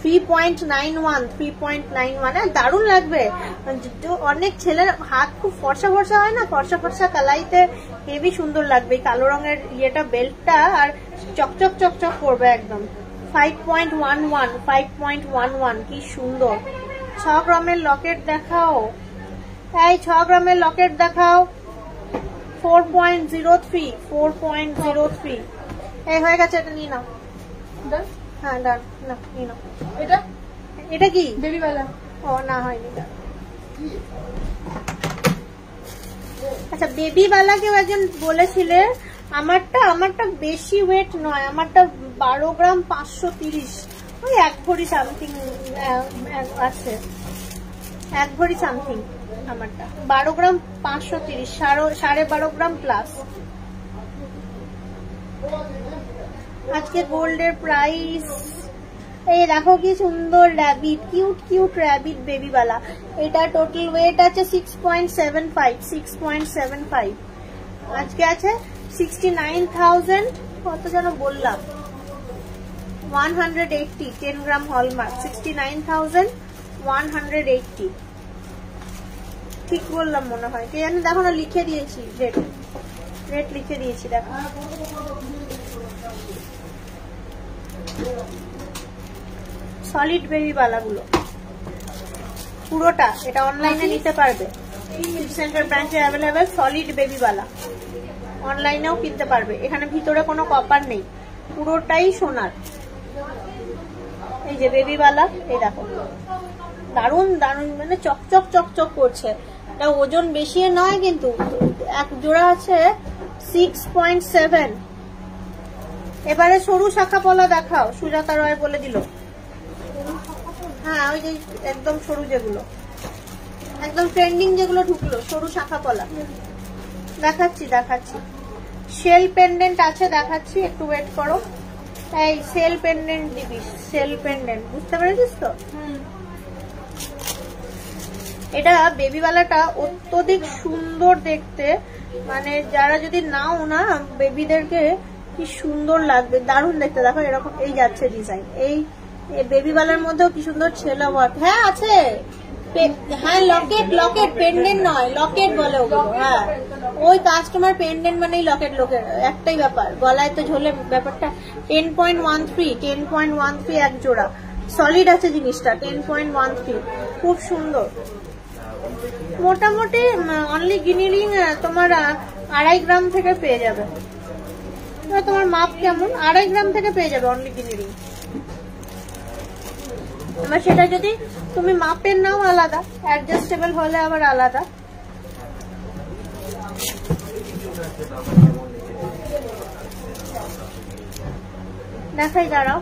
3.91 দারুণ লাগবে। অনেক ছেলের হাত খুব ফর্সা ফর্সা হয় না, ফর্সা ফর্সা কালাইতে হেভি সুন্দর লাগবে। কালো রঙের ইয়েটা বেল্টটা, আর চকচক চকচক করবে একদম। 5.11 কি সুন্দর। 6 গ্রামের লকেট দেখাও, এই 6 গ্রামের লকেট দেখাও। 4.03 এই হয়ে গেছে, এটা নিয়ে নাও। হ্যাঁ ডান, না নিয়ে নাও। এটা কি বেবি বালা? ও না হয়নি, আচ্ছা বেবি বালা কেউ একজন বলেছিলে, আমারটা বেশি ওয়েট নয়, আমারটা 12 গ্রাম 530, ওই 1 ভরি সামথিং আছে, 1 ভরি সামথিং আমারটা। 12 গ্রাম 530, 12.5 গ্রাম প্লাস। আজকে গোল্ডের প্রাইস, এই দেখো কি সুন্দর rabbit, cute cute rabbit baby বালা। এটা টোটাল ওয়েট আছে 6.75। আজকে আছে 69,000 কত যেন বললাম, 180, 10 গ্রাম হলমার্ক, 69,180 ঠিক বললাম মনে হয়, কে জানি, দেখো না লিখে দিয়েছি, রেট লিখে দিয়েছি দেখো। সলিড বেবি বালাগুলো পুরোটা, এটা অনলাইনে নিতে পারবে, সেন্টার ব্রাঞ্চে অ্যাভেলেবেল। সলিড বেবি বালা অনলাইনেও কিনতে পারবে, এখানে ভিতরে কোনো কপার নেই, পুরোটাই সোনার। এই যে বেবি বালা, এই দেখো দারুন দারুন, মানে চকচক চকচক করছে। এটা ওজন বেশি নয় কিন্তু, এক জোড়া আছে 6.7। এবারে সরু শাখা পলা দেখাও, সুজাতা রয় বলে দিল। হ্যাঁ ওই যে একদম সরু, যেগুলো একদম ট্রেন্ডিং, যেগুলো ঢুকলো সরু শাখা পলা দেখাচ্ছি। শেল পেন্ডেন্ট আছে দেখাচ্ছি, একটু ওয়েট করো। এই সেল পেন্ডেন্ট দিবি, সেল পেন্ডেন্ট, বুঝতে পেরেছিস তো? এটা বেবিওয়ালাটা অত্যধিক সুন্দর দেখতে, মানে যারা যদি নাও না বেবিদেরকে কি সুন্দর লাগবে, দারুণ দেখতে। দেখো এরকম এই যাচ্ছে ডিজাইন, এই বেবিওয়ালার মধ্যেও কি সুন্দর ছেলা ওয়ার্ক। হ্যাঁ আছে, হ্যাঁ লকেট পেন্ডেন্ট নয়, লকেট বলে ওগুলো। হ্যাঁ ওই কাস্টমার পেন্ডেন্ট মানেই লকেট, একটাই ব্যাপার, গলায় তো ঝোলে ব্যাপারটা। 10.13 এক জোড়া, সলিড আছে জিনিসটা, 10.13, খুব সুন্দর। মোটামুটি অনলি গিনি রিং তোমার 2.5 গ্রাম থেকে পেয়ে যাবে, তোমার মাপ কেমন, 2.5 গ্রাম থেকে পেয়ে যাবে অনলি গিনি রিং। এবার সেটা যদি তুমি মাপের নাও আলাদা, অ্যাডজাস্টেবল হলে আবার আলাদা। দেখাই দাঁড়াও,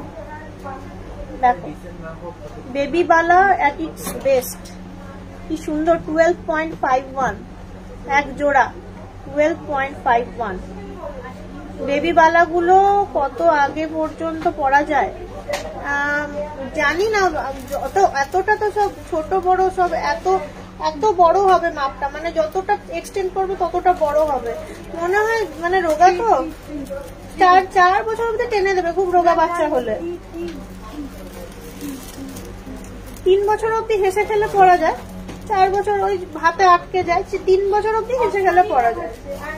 দেখো baby Bala at it's best, কি সুন্দর। 12.51 এক জোড়া, 12.51। বেবি বালাগুলো কত আগে পর্যন্ত পরা যায় জানি না, এতটা তো সব ছোট বড় সব এত বড় হবে মাপটা, মানে যতটা এক্সটেন্ড করবে ততটা বড় হবে মনে হয়। মানে রোগা তো 4 বছর অব্দি টেনে দেবে, খুব রোগা বাচ্চা হলে। 3 বছর অব্দি হেসে খেলে পরা যায়, 4 বছর ওই হাতে আটকে যায়, 3 বছর অব্দি হেসে খেলে পরা যায়।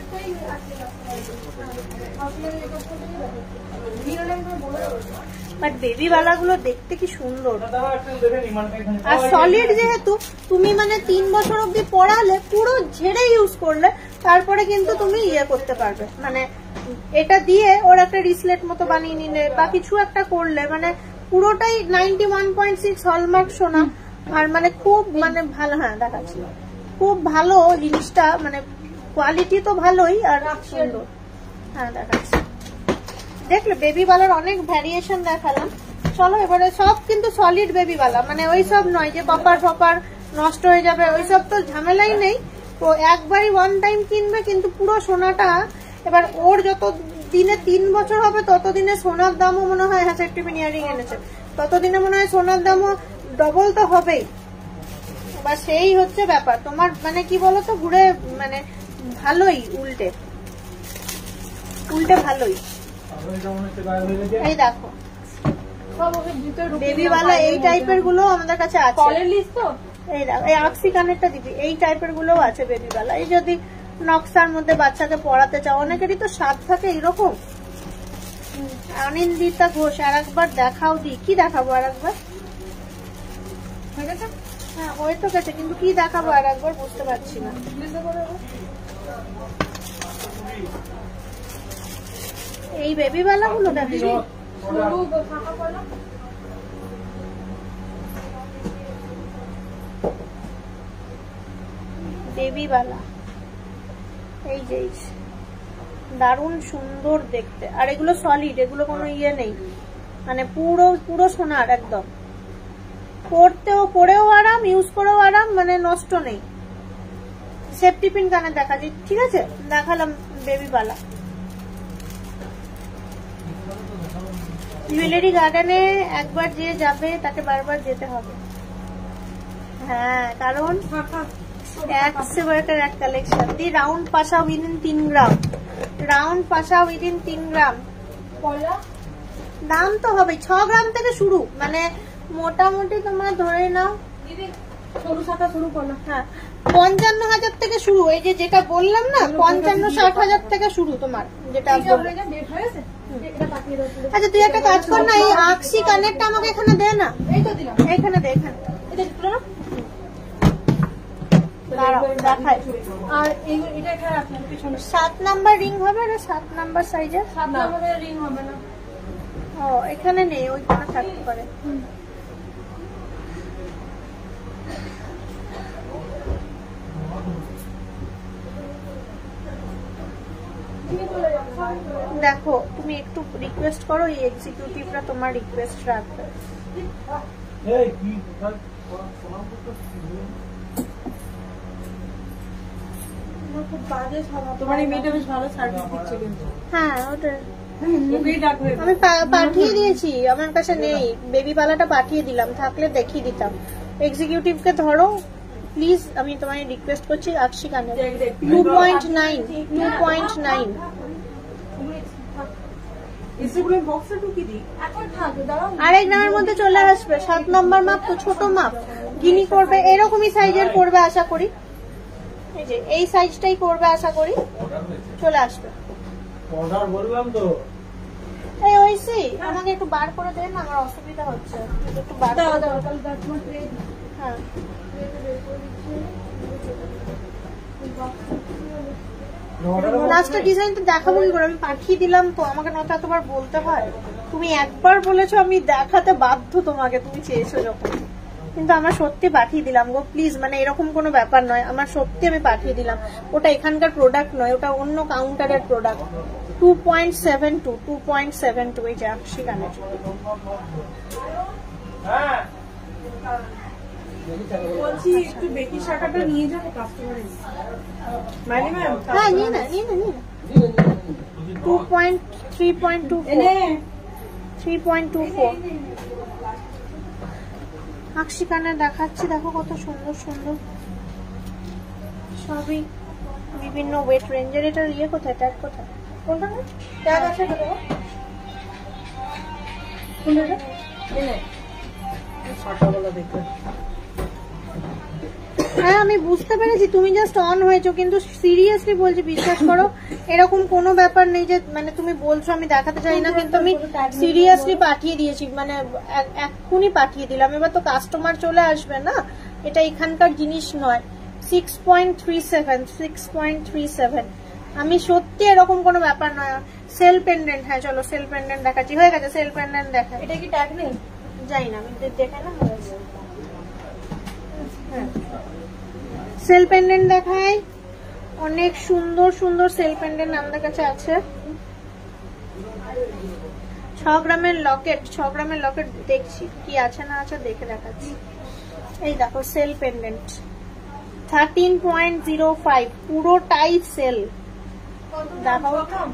বাট বেবি বালাগুলো দেখতে কি সুন্দর, আর সলিড যেহেতু তুমি মানে 3 বছর অব্দি পরালে, পুরো ঝেড়ে ইউজ করলে তারপরে কিন্তু তুমি ইয়ে করতে পারবে, মানে এটা দিয়ে ওর একটা রিসলেট মতো বানিয়ে নিলে বা কিছু একটা করলে, মানে পুরোটাই 91.6 হলমার্ক সোনা। আর মানে খুব মানে ভালো, হ্যাঁ দেখাচ্ছি, খুব ভালো জিনিসটা, মানে কোয়ালিটি তো ভালোই আর সুন্দর। হ্যাঁ দেখাচ্ছি, দেখলে বেবি বালার অনেক ভ্যারিয়েশন দেখালাম। চলো এবারে সব কিন্তু সলিড বেবি বালা, মানে ওই সব নয় যে পপার নষ্ট হয়ে যাবে, ওই সব তো ঝামেলাই নেই। তো একবারই ওয়ান টাইম কিনবে, কিন্তু পুরো সোনাটা। এবার ওর যত দিনে 3 বছর হবে ততদিনে সোনার দামও মনে হয়, হ্যাঁ টিফিন ইয়ারিং এনেছে, ততদিনে মনে হয় সোনার দামও ডবল তো হবেই। বা সেই হচ্ছে ব্যাপার তোমার, মানে কি বলতো, ঘুরে মানে ভালোই, উল্টে ভালোই। এই দেখো বেবি বালা এই টাইপের গুলো আমাদের কাছে আছে। এই দেখো, এই আক্সি কানেরটা দিবি, এই টাইপের গুলো আছে বেবি বালা। এই যদি নকশার মধ্যে বাচ্চাকে পড়াতে চাও, অনেকেরই তো স্বাদ থাকে এরকম। অনিন্দিতা ঘোষ, আর একবার দেখাও দি, কি দেখাবো আর একবার? হ্যাঁ হয়ে তো গেছে, কিন্তু কি দেখাবো আর একবার বুঝতে পারছি না। এই বেবি বালা গুলো দেখি, বেবিওয়ালা, এই যে দারুণ সুন্দর দেখতে। আর এগুলো সলিড, এগুলো কোনো ইয়ে নেই, মানে পুরো পুরো সোনার একদম। পরেও আরাম, ইউজ করেও আরাম, মানে নষ্ট নেই। সেফটি পিন কানে দেখা যায়, ঠিক আছে? দেখালাম বেবিওয়ালা। জুয়েলারি গার্ডেনে একবার যে যাবে তাকে বারবার যেতে হবে। হ্যাঁ, কারণ এক কালেকশন দি রাউন্ড পাশা উইদিন 3 গ্রাম, রাউন্ড পাশা উইদিন 3 গ্রাম। দাম তো হবে 6 গ্রাম থেকে শুরু, মানে মোটামুটি তোমার ধরে নাও হ্যাঁ 55,000 থেকে শুরু। এই যে যেটা বললাম না 55-60,000 থেকে শুরু তোমার, যেটা আচ্ছা তুই একটা কাজ কর না, এই আকসি কানেরটা আমাকে এখানে দে না, এখানে দে, এখানে দেখায়। আর এটা এখানে রাখলাম পিছনে 7 নাম্বার রিং হবে না, 7 নাম্বার সাইজের। 7 নাম্বারের রিং হবে না, ও এখানে নেই, ওইখানে থাকতে পারে। দেখো তুমি একটু রিকোয়েস্ট করো, এই এক্সিকিউটিভরা তোমার রিকোয়েস্ট রাখবে। তোমার এই মেয়েটা বেশ ভালো সার্ভিস দিচ্ছে কিন্তু। হ্যাঁ ওটা আমি পাঠিয়ে দিয়েছি, আমার কাছে নেই, বেবিওয়ালাটা পাঠিয়ে দিলাম, থাকলে দেখিয়ে দিতাম। এক্সিকিউটিভকে ধরো প্লিজ, আমি তোমায় রিকোয়েস্ট করছি। আকসি কানে 2.9 2.9 আড়াই গ্রামের মধ্যে চলে আসবে। 7 নম্বর মাপ তো ছোট মাপ, গিনি করবে এরকমই সাইজের করবে আশা করি, এই যে এই সাইজটাই করবে আশা করি, চলে আসবে। এই ওইসি আমাকে একটু বার করে দেন, আমার অসুবিধা হচ্ছে, একটু বার করে দাও। হ্যাঁ লাস্টের ডিজাইনটা দেখাবো কি করে, আমি পাঠিয়ে দিলাম তো, আমাকে নয়তো এতবার বলতে হয়। তুমি একবার বলেছো, আমি দেখাতে বাধ্য তোমাকে, তুমি চেয়েছো যখন। কিন্তু আমার সত্যি পাঠিয়ে দিলাম গো, প্লিজ, মানে এরকম কোনো ব্যাপার নয়, আমার সত্যি আমি পাঠিয়ে দিলাম। ওটা এখানকার প্রোডাক্ট নয়, ওটা অন্য কাউন্টারের প্রোডাক্ট। 2.72 এই যে আকসি কানের। বলছি একটু বেকি শাখাটা নিয়ে যাবে কাস্টমার। হ্যাঁ নিয়ে না 3.24 আকসি কানে দেখাচ্ছি, দেখো কত সুন্দর সুন্দর, সবই বিভিন্ন ওয়েট রেঞ্জের। এটার ইয়ে কোথায়, ট্যাগ কোথায়? কোনটা ট্যাগ আছে? হ্যাঁ আমি বুঝতে পেরেছি, তুমি জাস্ট অন হয়েছো, কিন্তু সিরিয়াসলি বলছি, বিশ্বাস করো এরকম কোনো ব্যাপার নেই যে মানে তুমি বলছো আমি দেখাতে চাই না, কিন্তু আমি সিরিয়াসলি পাঠিয়ে দিয়েছি, মানে এক্ষুনি পাঠিয়ে দিলাম। এবার তো কাস্টমার চলে আসবে না, এটা এখানকার জিনিস নয়। 6.37 আমি সত্যি এরকম কোনো ব্যাপার নয়। সেল পেন্ডেন্ট, হ্যাঁ চলো সেল পেন্ডেন্ট দেখাচ্ছি, হয়ে গেছে সেল পেন্ডেন্ট দেখা। এটা কি ট্যাগ নেই? যাই না, আমি দেখে না হয়েছে। হ্যাঁ সেল পেন্ডেন্ট দেখায়, অনেক সুন্দর সুন্দর সেল পেন্ডেন্ট আমাদের কাছে আছে। 6 গ্রামের লকেট, 6 গ্রামের লকেট দেখছি কি আছে না আছে, দেখে দেখাচ্ছি। এই দেখো সেল পেন্ডেন্ট 13.05 পুরোটাই সেল, দেখো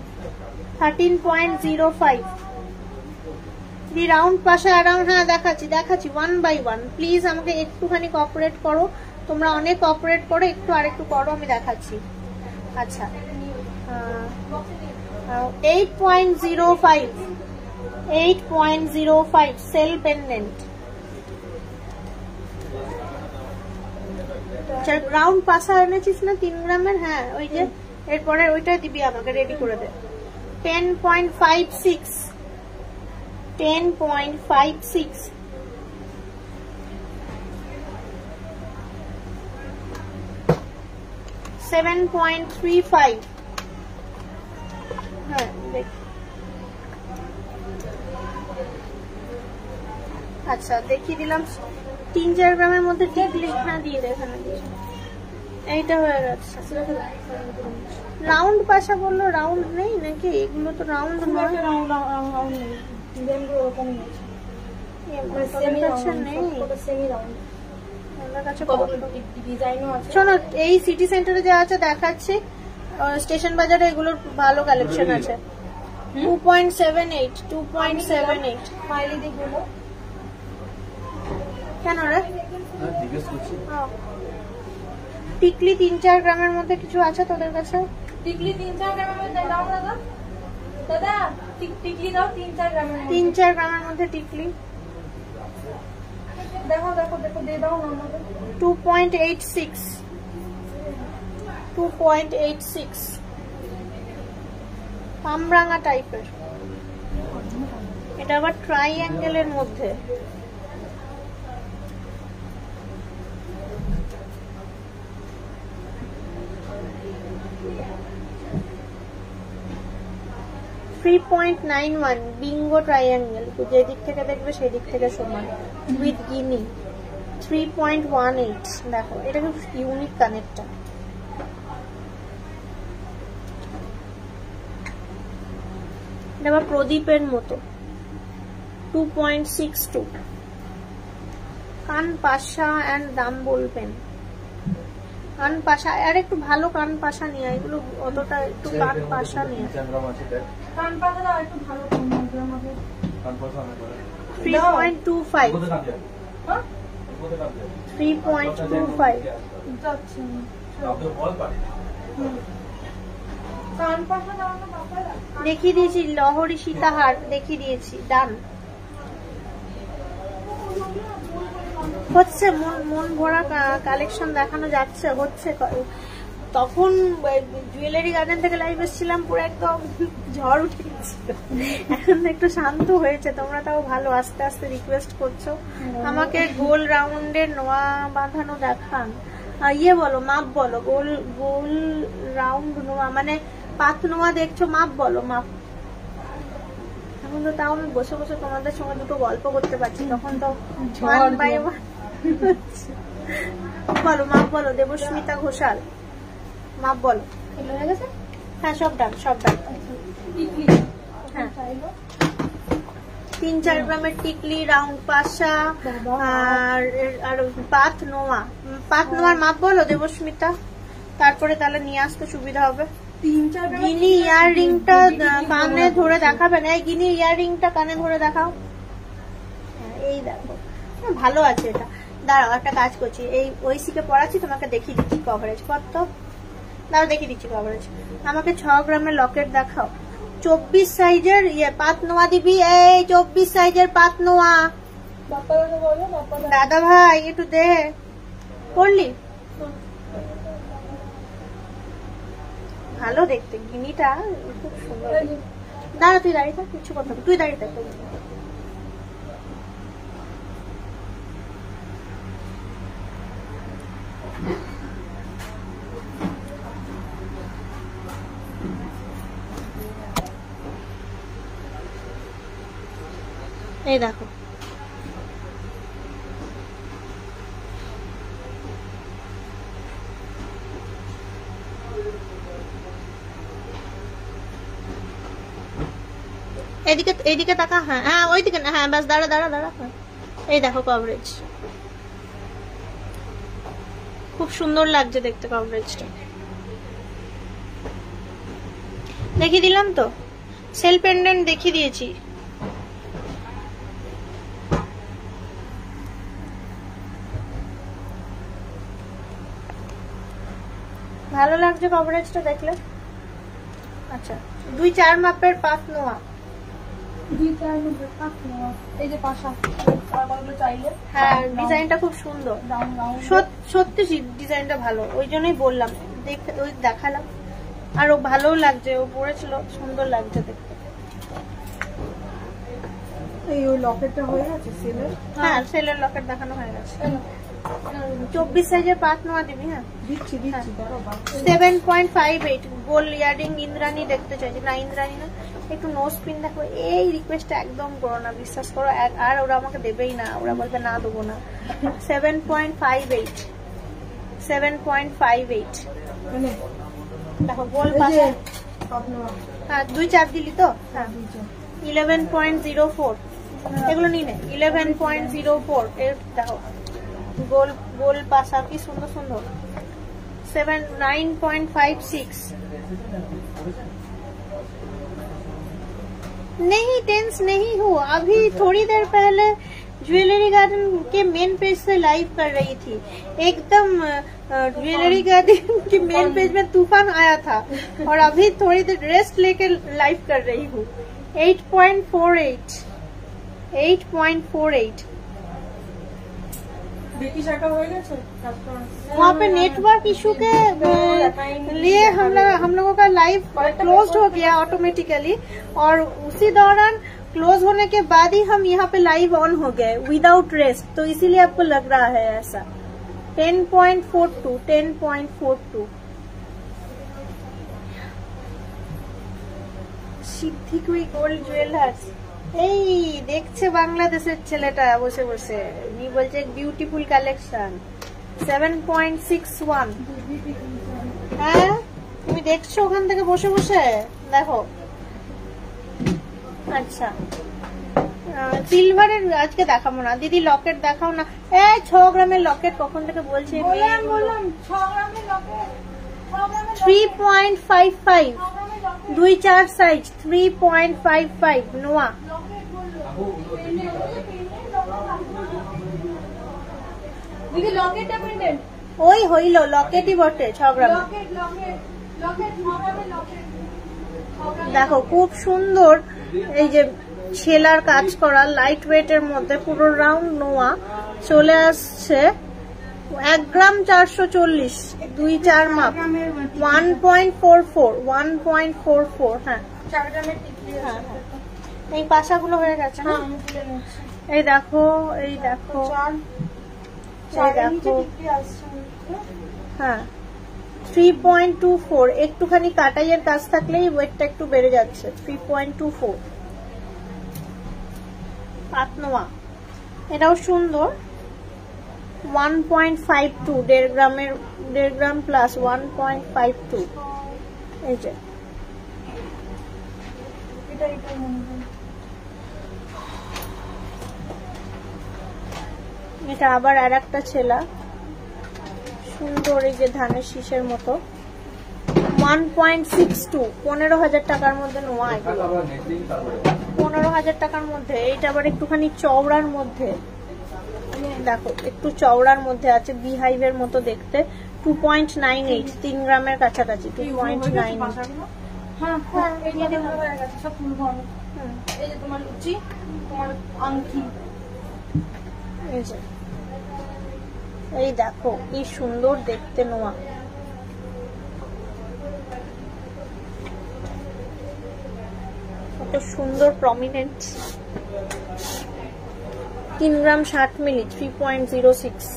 13.05 দি রাউন্ড পাশে অ্যারাউন্ড। হ্যাঁ দেখাচ্ছি 1 by 1, প্লিজ আমাকে একটুখানি কোঅপারেট করো, তোমরা অনেক কোঅপারেট করো, একটু আরেকটু করো, আমি দেখাচ্ছি। আচ্ছা 8.05 সেল পেন্ডেন্ট, রাউন্ড পাশা এনেছিস না 3 গ্রামের? হ্যাঁ ওই যে এরপরে ওইটা দিবি আমাকে, রেডি করে দে। 10.56 7.35 হ্যাঁ দেখ। আচ্ছা দেখিয়ে দিলাম 3-4 গ্রামের মধ্যে টিকলি। হ্যাঁ দিয়ে দে, এখানে দিয়ে এইটা হয়ে গেছে। রাউন্ড পাশা বললো, রাউন্ড নেই নাকি? এগুলো তো রাউন্ড নয়। শোনো, এই সিটি সেন্টারে যা আছে দেখাচ্ছি, স্টেশন বাজারে এগুলোর ভালো কালেকশন আছে। 2.78 2.78 মাইলি দেখবো কেন রে? টিকলি 3-4 গ্রামের মধ্যে কিছু আছে তোদের কাছে? টিকলি 3-4 গ্রামের মধ্যে দাও দাদা। দাদা টিকলি দাও 3-4 গ্রামের মধ্যে। 3-4 গ্রামের মধ্যে টিকলি দেখো দেখো দেখো দিয়ে দাও না আমাকে। 2.86 2.86 কামরাঙা টাইপের। এটা আবার ট্রাইঅ্যাঙ্গেলের মধ্যে। $3.91 বিঙ্গো ট্রাইঅ্যাঙ্গেল, যেদিক থেকে দেখবে সেদিক থেকে সমান, উইথ গিনি। 3.18 দেখো, এটা খুব ইউনিক কানেরটা। এটা আবার প্রদীপের মতো। 2.62 কান পাশা এন্ড দাম বলবেন। কান পাশা আর একটু ভালো কান পাশা নিয়ে, এগুলো অতটা একটু কান পাশা নিয়ে। কান পাশা দাও একটু ভালো কম লাগবে আমাকে। কান পাশা আমি করে 3.25 হ্যাঁ 3.25 যাচ্ছে আপনি বল পারি। কান পাশা দাও না বাবা। দেখিয়ে দিয়েছি লহরি সীতাহার, দেখিয়ে দিয়েছি। ডান হচ্ছে, মন ভরা কালেকশন দেখানো যাচ্ছে, হচ্ছে। তখন জুয়েলারি গার্ডেন থেকে লাইভ এসেছিলাম, পুরো একদম ঝড় উঠে গেছিল। এখন একটু শান্ত হয়েছে। তোমরা তাও ভালো আস্তে আস্তে রিকোয়েস্ট করছো আমাকে গোল রাউন্ডের নোয়া বাঁধানো দেখান। ইয়ে বলো, মাপ বলো। গোল গোল রাউন্ড নোয়া মানে পাত নোয়া দেখছো, মাপ বলো, মাপ। এখন তো তাও আমি বসে বসে তোমাদের সঙ্গে দুটো গল্প করতে পারছি, তখন তো বলো মাপ বলো। দেবস্মিতা ঘোষাল, মাপ বলো। হ্যাঁ সব ডান, সব ডান। হ্যাঁ 3-4 গ্রামের টিকলি, রাউন্ড পাশা আর পাত নোয়া। পাত নোয়ার মাপ বলো দেবস্মিতা, তারপরে তাহলে নিয়ে আসতে সুবিধা হবে। গিনি ইয়াররিংটা কানে ধরে দেখাবেন। এই গিনি ইয়াররিংটা কানে ধরে দেখাও। এই দেখো ভালো আছে এটা। দাঁড়াও একটা কাজ করছি, এই ঐশীকে পড়াচ্ছি, তোমাকে দেখিয়ে দিচ্ছি কভারেজ কত। দাঁড়াও দেখিয়ে দিচ্ছি কভারেজ। আমাকে 6 গ্রামের লকেট দেখাও। 24 সাইজের ইয়ে পাত নোয়া দিবি। এই 24 সাইজের পাত নোয়া। দাদা ভাই একটু দে। পড়লি? ভালো দেখতে গিনিটা, খুব সুন্দর। দাঁড়া তুই দাঁড়িয়ে থাক, কিছু কথা তুই দাঁড়িয়ে থাক। এই দেখো এদিকে, এইদিকে তাকা। হ্যাঁ হ্যাঁ ওইদিকে না, হ্যাঁ বাস দাঁড়া দাঁড়া দাঁড়া। এই দেখো কভারেজ, খুব সুন্দর লাগছে দেখতে কভারেজটা। দেখিয়ে দিলাম তো, সেল পেন্ডেন্ট দেখিয়ে দিয়েছি। ভালো লাগছে কভারেজটা দেখলে? আচ্ছা 2-4 মাপের পাত নোয়া। 2-4 মাপের পাত নোয়া, এই যে পাশা চাইলে। হ্যাঁ ডিজাইনটা খুব সুন্দর, সত্যি ডিজাইনটা ভালো, ওই জন্যই বললাম, ওই দেখালাম। আর ও ভালো লাগছে, ও পরেছিল, সুন্দর লাগছে দেখতে। এই ওই লকেটটা হয়ে গেছে সেলের? হ্যাঁ সেলের লকেট দেখানো হয়ে গেছে। 24 সাইজের পাত নোয়া দিবি। হ্যাঁ দিচ্ছি দিচ্ছি। 7.58 গোল ইয়ারিং। ইন্দ্রাণী দেখতে চাইছি না, ইন্দ্রাণী না, একটু নোজ পিন দেখো। এই রিকোয়েস্টটা একদম করো না, বিশ্বাস করো। আর ওরা আমাকে দেবেই না, ওরা বলবে না দেবো না। 7.58 7.58 দেখো গোল পাশে হ্যাঁ 2-4 দিলি তো হ্যাঁ 11.04 এগুলো নিয়ে নে 11.04 এর দেখো গোল গোল পাশা কি সুন্দর সুন্দর 9.56 नहीं टेंस नहीं हो अभी थोड़ी देर पहले ज्वेलरी गार्डन के मेन पेज से लाइव कर रही थी एकदम ज्वेलरी गार्डन के मेन पेज में तूफान आया था और अभी थोड़ी देर रेस्ट लेके लाइव कर रही हूँ 8.48 वहाँ पे नेटवर्क इशू के लिए हम लोगों का लाइव क्लोज हो गया ऑटोमेटिकली और उसी दौरान क्लोज होने के बाद ही हम यहाँ पे लाइव ऑन हो गए विदाउट रेस्ट तो इसीलिए आपको लग रहा है ऐसा 10.42 সিদ্ধিকুই গোল্ড জুয়েলার্স এই দেখছে বাংলাদেশের ছেলেটা বসে বসে উনি বলছে বিউটিফুল কালেকশন 7.61 হ্যাঁ তুমি দেখছো ওখান থেকে বসে বসে দেখো আচ্ছা সিলভারের আজকে দেখাবো না দিদি লকেট দেখাও না 6 গ্রামের লকেট কখন থেকে বলছে বললাম 6 গ্রামের লকেট 3.55 2-4 সাইজ 3.55 নোয়া দিদি লকেটটা প্রিন্টেড ওই হইল লকেটই বটে 6 গ্রাম লকেট লকেট লকেট 6 গ্রামের লকেট দেখো খুব সুন্দর এই যে ছেলার কাজ করা লাইট ওয়েটের মধ্যে পুরো রাউন্ড নোয়া চলে আসছে 1 গ্রাম 440 2-4 মাপ 1.44 হ্যাঁ 4 গ্রামের টিকলি হ্যাঁ এই পাশাগুলো হয়ে গেছে না এই দেখো এই দেখো হ্যাঁ 3.24 একটুখানি কাটাইয়ের কাজ থাকলেই ওয়েটটা একটু বেড়ে যাচ্ছে 3.24 পাতনোয়া এটাও সুন্দর 1.52 1.5 গ্রাম প্লাস 1.52 এই যে এটা আবার আর একটা ছেলা সুন্দর এই যে ধানের শীষের মতো 1.62 15,000 টাকার মধ্যে নোয়া 15,000 টাকার মধ্যে এইটা আবার একটুখানি চওড়ার মধ্যে দেখো একটু চওড়ার মধ্যে আছে বিহাইভের মতো দেখতে 2.98 3 গ্রামের কাছাকাছি 2.98 হ্যাঁ এই যে হয়ে গেছে সব ফুল ঘন এই যে তোমার লুচি তোমার আংটি এই দেখো কি সুন্দর দেখতে নোয়া কত সুন্দর প্রমিনেন্ট 3 গ্রাম 60 মিলি 3.06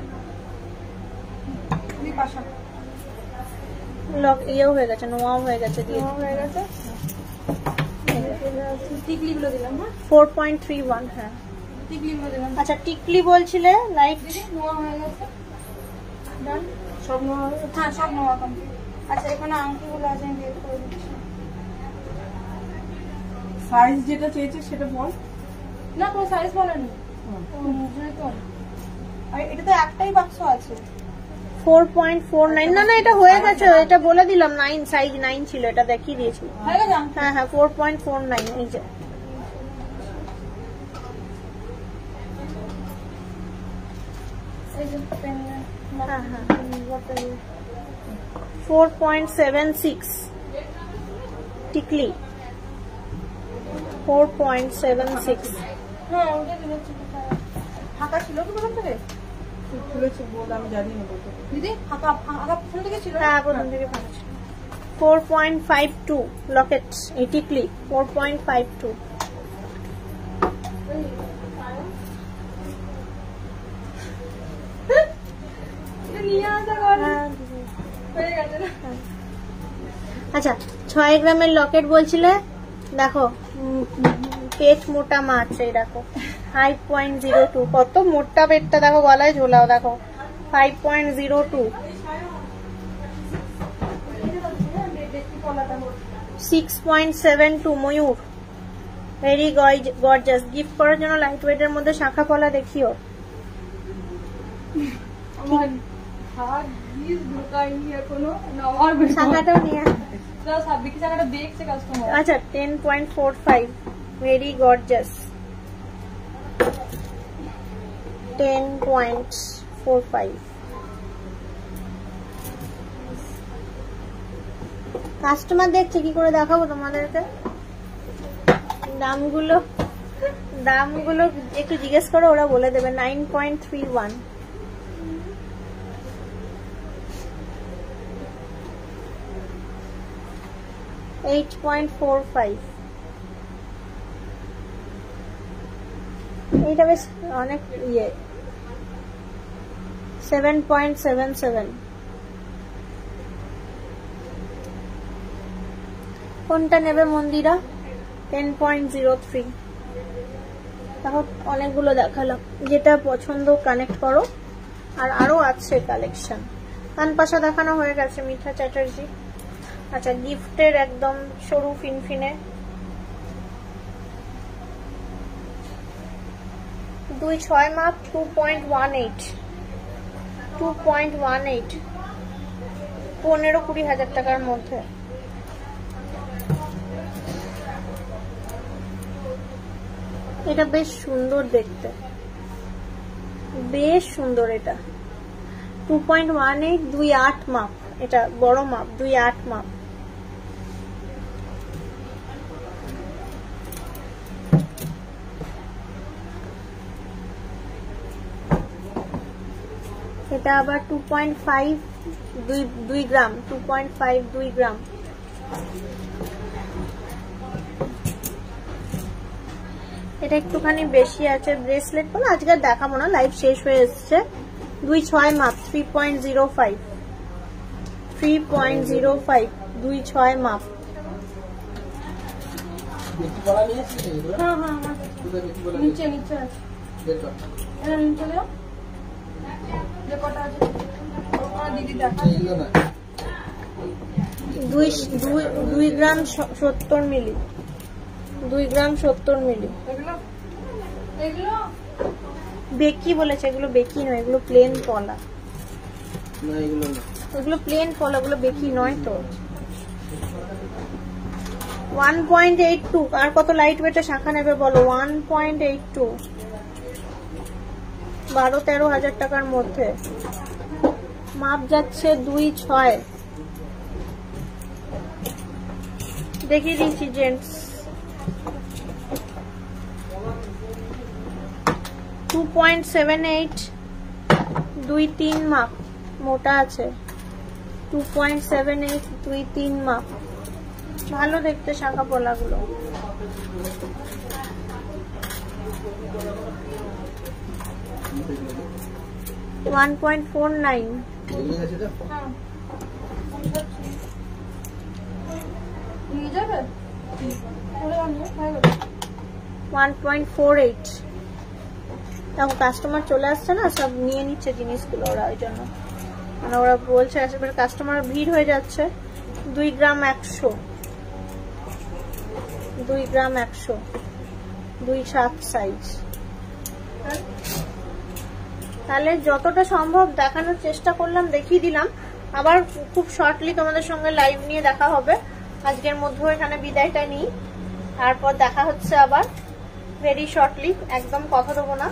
লক ইয়েও হয়ে গেছে নোয়াও হয়ে গেছে দিয়ে হয়ে গেছে টিকলি গুলো দিলাম হ্যাঁ 4.31 হ্যাঁ টিকলি গুলো দিলাম আচ্ছা টিকলি বলছিলে লাইট নোয়া হয়ে গেছে ডান সব নোয়া হ্যাঁ সব নোয়া কমপ্লিট আচ্ছা এখানে আংটি গুলো আছে আমি বের করে দিচ্ছি সাইজ যেটা চেয়েছে সেটা বল না কোনো সাইজ বলেনি তো আর এটা তো একটাই বাক্স আছে 4.49 না না এটা হয়ে গেছে এটা বলে দিলাম 9 সাইজ 9 ছিল এটা দেখিয়ে দিয়েছি হয়ে গেছে হ্যাঁ হ্যাঁ 4.49 এই যে এই যে পেন হ্যাঁ হ্যাঁ 4.76 টিকলি 4.76 হ্যাঁ ওটা দিয়েছি ফাঁকা ছিল কি বলতে থেকে খুলেছে বল আমি জানি না বলতে দিদি ফাঁকা ফাঁকা ফোন থেকে ছিল হ্যাঁ প্রথম থেকে ফাঁকা ছিল 4.52 লকেট এই টিকলি 4.52 আচ্ছা 6 গ্রামের লকেট বলছিলে দেখো পেট মোটা মাছ এই দেখো 5.02 কত মোটা পেটটা দেখো গলায় ঝোলাও দেখো 5.02 6.72 ময়ূর ভেরি গর্জাস। গিফট করার জন্য লাইট ওয়েটের মধ্যে শাখা পলা দেখিও। শাখাটাও নিয়ে আচ্ছা 10.45 ভেরি গর্জাস 10.45 কাস্টমার দেখছে কি করে দেখাবো তোমাদেরকে। দামগুলো একটু জিজ্ঞেস করো, ওরা বলে দেবে। 9.31 8.45 এইটা বেশ অনেক ইয়ে 7.77 কোনটা নেবে মন্দিরা? 10.03 তাহলে অনেকগুলো দেখালাম, যেটা পছন্দ কানেক্ট করো। আর আরো আছে কালেকশন। কানপাশা দেখানো হয়ে গেছে মিঠা চ্যাটার্জি। আচ্ছা গিফটের একদম সরু ফিনফিনে 2.6 মাপ 2.18 15-20 হাজার টাকার মধ্যে। এটা বেশ সুন্দর দেখতে, বেশ সুন্দর। এটা 2.18 2.8 মাপ, এটা বড় মাপ 2.8 মাপ। এটা আবার 2.5 2 গ্রাম 2.5 2 গ্রাম। এটা একটুখানি বেশি আছে ব্রেসলেট বলে আজকে দেখাবো না, লাইভ শেষ হয়ে এসছে। 2.6 মাপ 3.05 2.6 মাপ। নিচে নিচে আছে নিচে দাও যে কটা আছে দিদি দেখা 2 গ্রাম 70 মিলি 2 গ্রাম 70 মিলি। এগুলো বেকি বলেছে, এগুলো বেকি নয়, এগুলো প্লেন পলা। এগুলো প্লেন পলা, এগুলো বেকি নয় তো। 1.82 আর কত লাইট ওয়েটে শাখা নেবে বলো? 1.82 12-13 হাজার টাকার মধ্যে। মাপ যাচ্ছে 2.6। দেখিয়ে দিচ্ছি জেন্টস 2.78 2-3 মাপ মোটা আছে। 2.78 2-3 মাপ, ভালো দেখতে শাখা পলাগুলো। ওয়ান 1.49 নিয়ে যাবে 1.48। দেখো কাস্টমার চলে আসছে না, সব নিয়ে নিচ্ছে জিনিসগুলো ওরা, ওই জন্য মানে ওরা বলছে আসলে কাস্টমার ভিড় হয়ে যাচ্ছে। 2 গ্রাম 100 2 গ্রাম 100 2.7 সাইজ। তাহলে যতটা সম্ভব দেখানোর চেষ্টা করলাম, দেখিয়ে দিলাম। আবার খুব শর্টলি তোমাদের সঙ্গে লাইভ নিয়ে দেখা হবে। আজকের মধ্যে এখানে বিদায়টা নিই, তারপর দেখা হচ্ছে আবার ভেরি শর্টলি। একদম কথা দেবো না।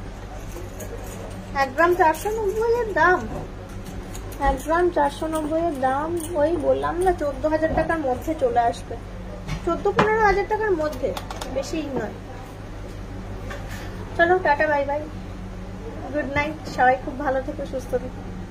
1 গ্রাম 490 এর দাম, 1 গ্রাম 490 এর দাম। ওই বললাম না 14,000 টাকার মধ্যে চলে আসবে, 14-15 হাজার টাকার মধ্যে, বেশি নয়। চলো tata bye bye, good night, সবাই খুব ভালো থেকো, সুস্থ থেকো।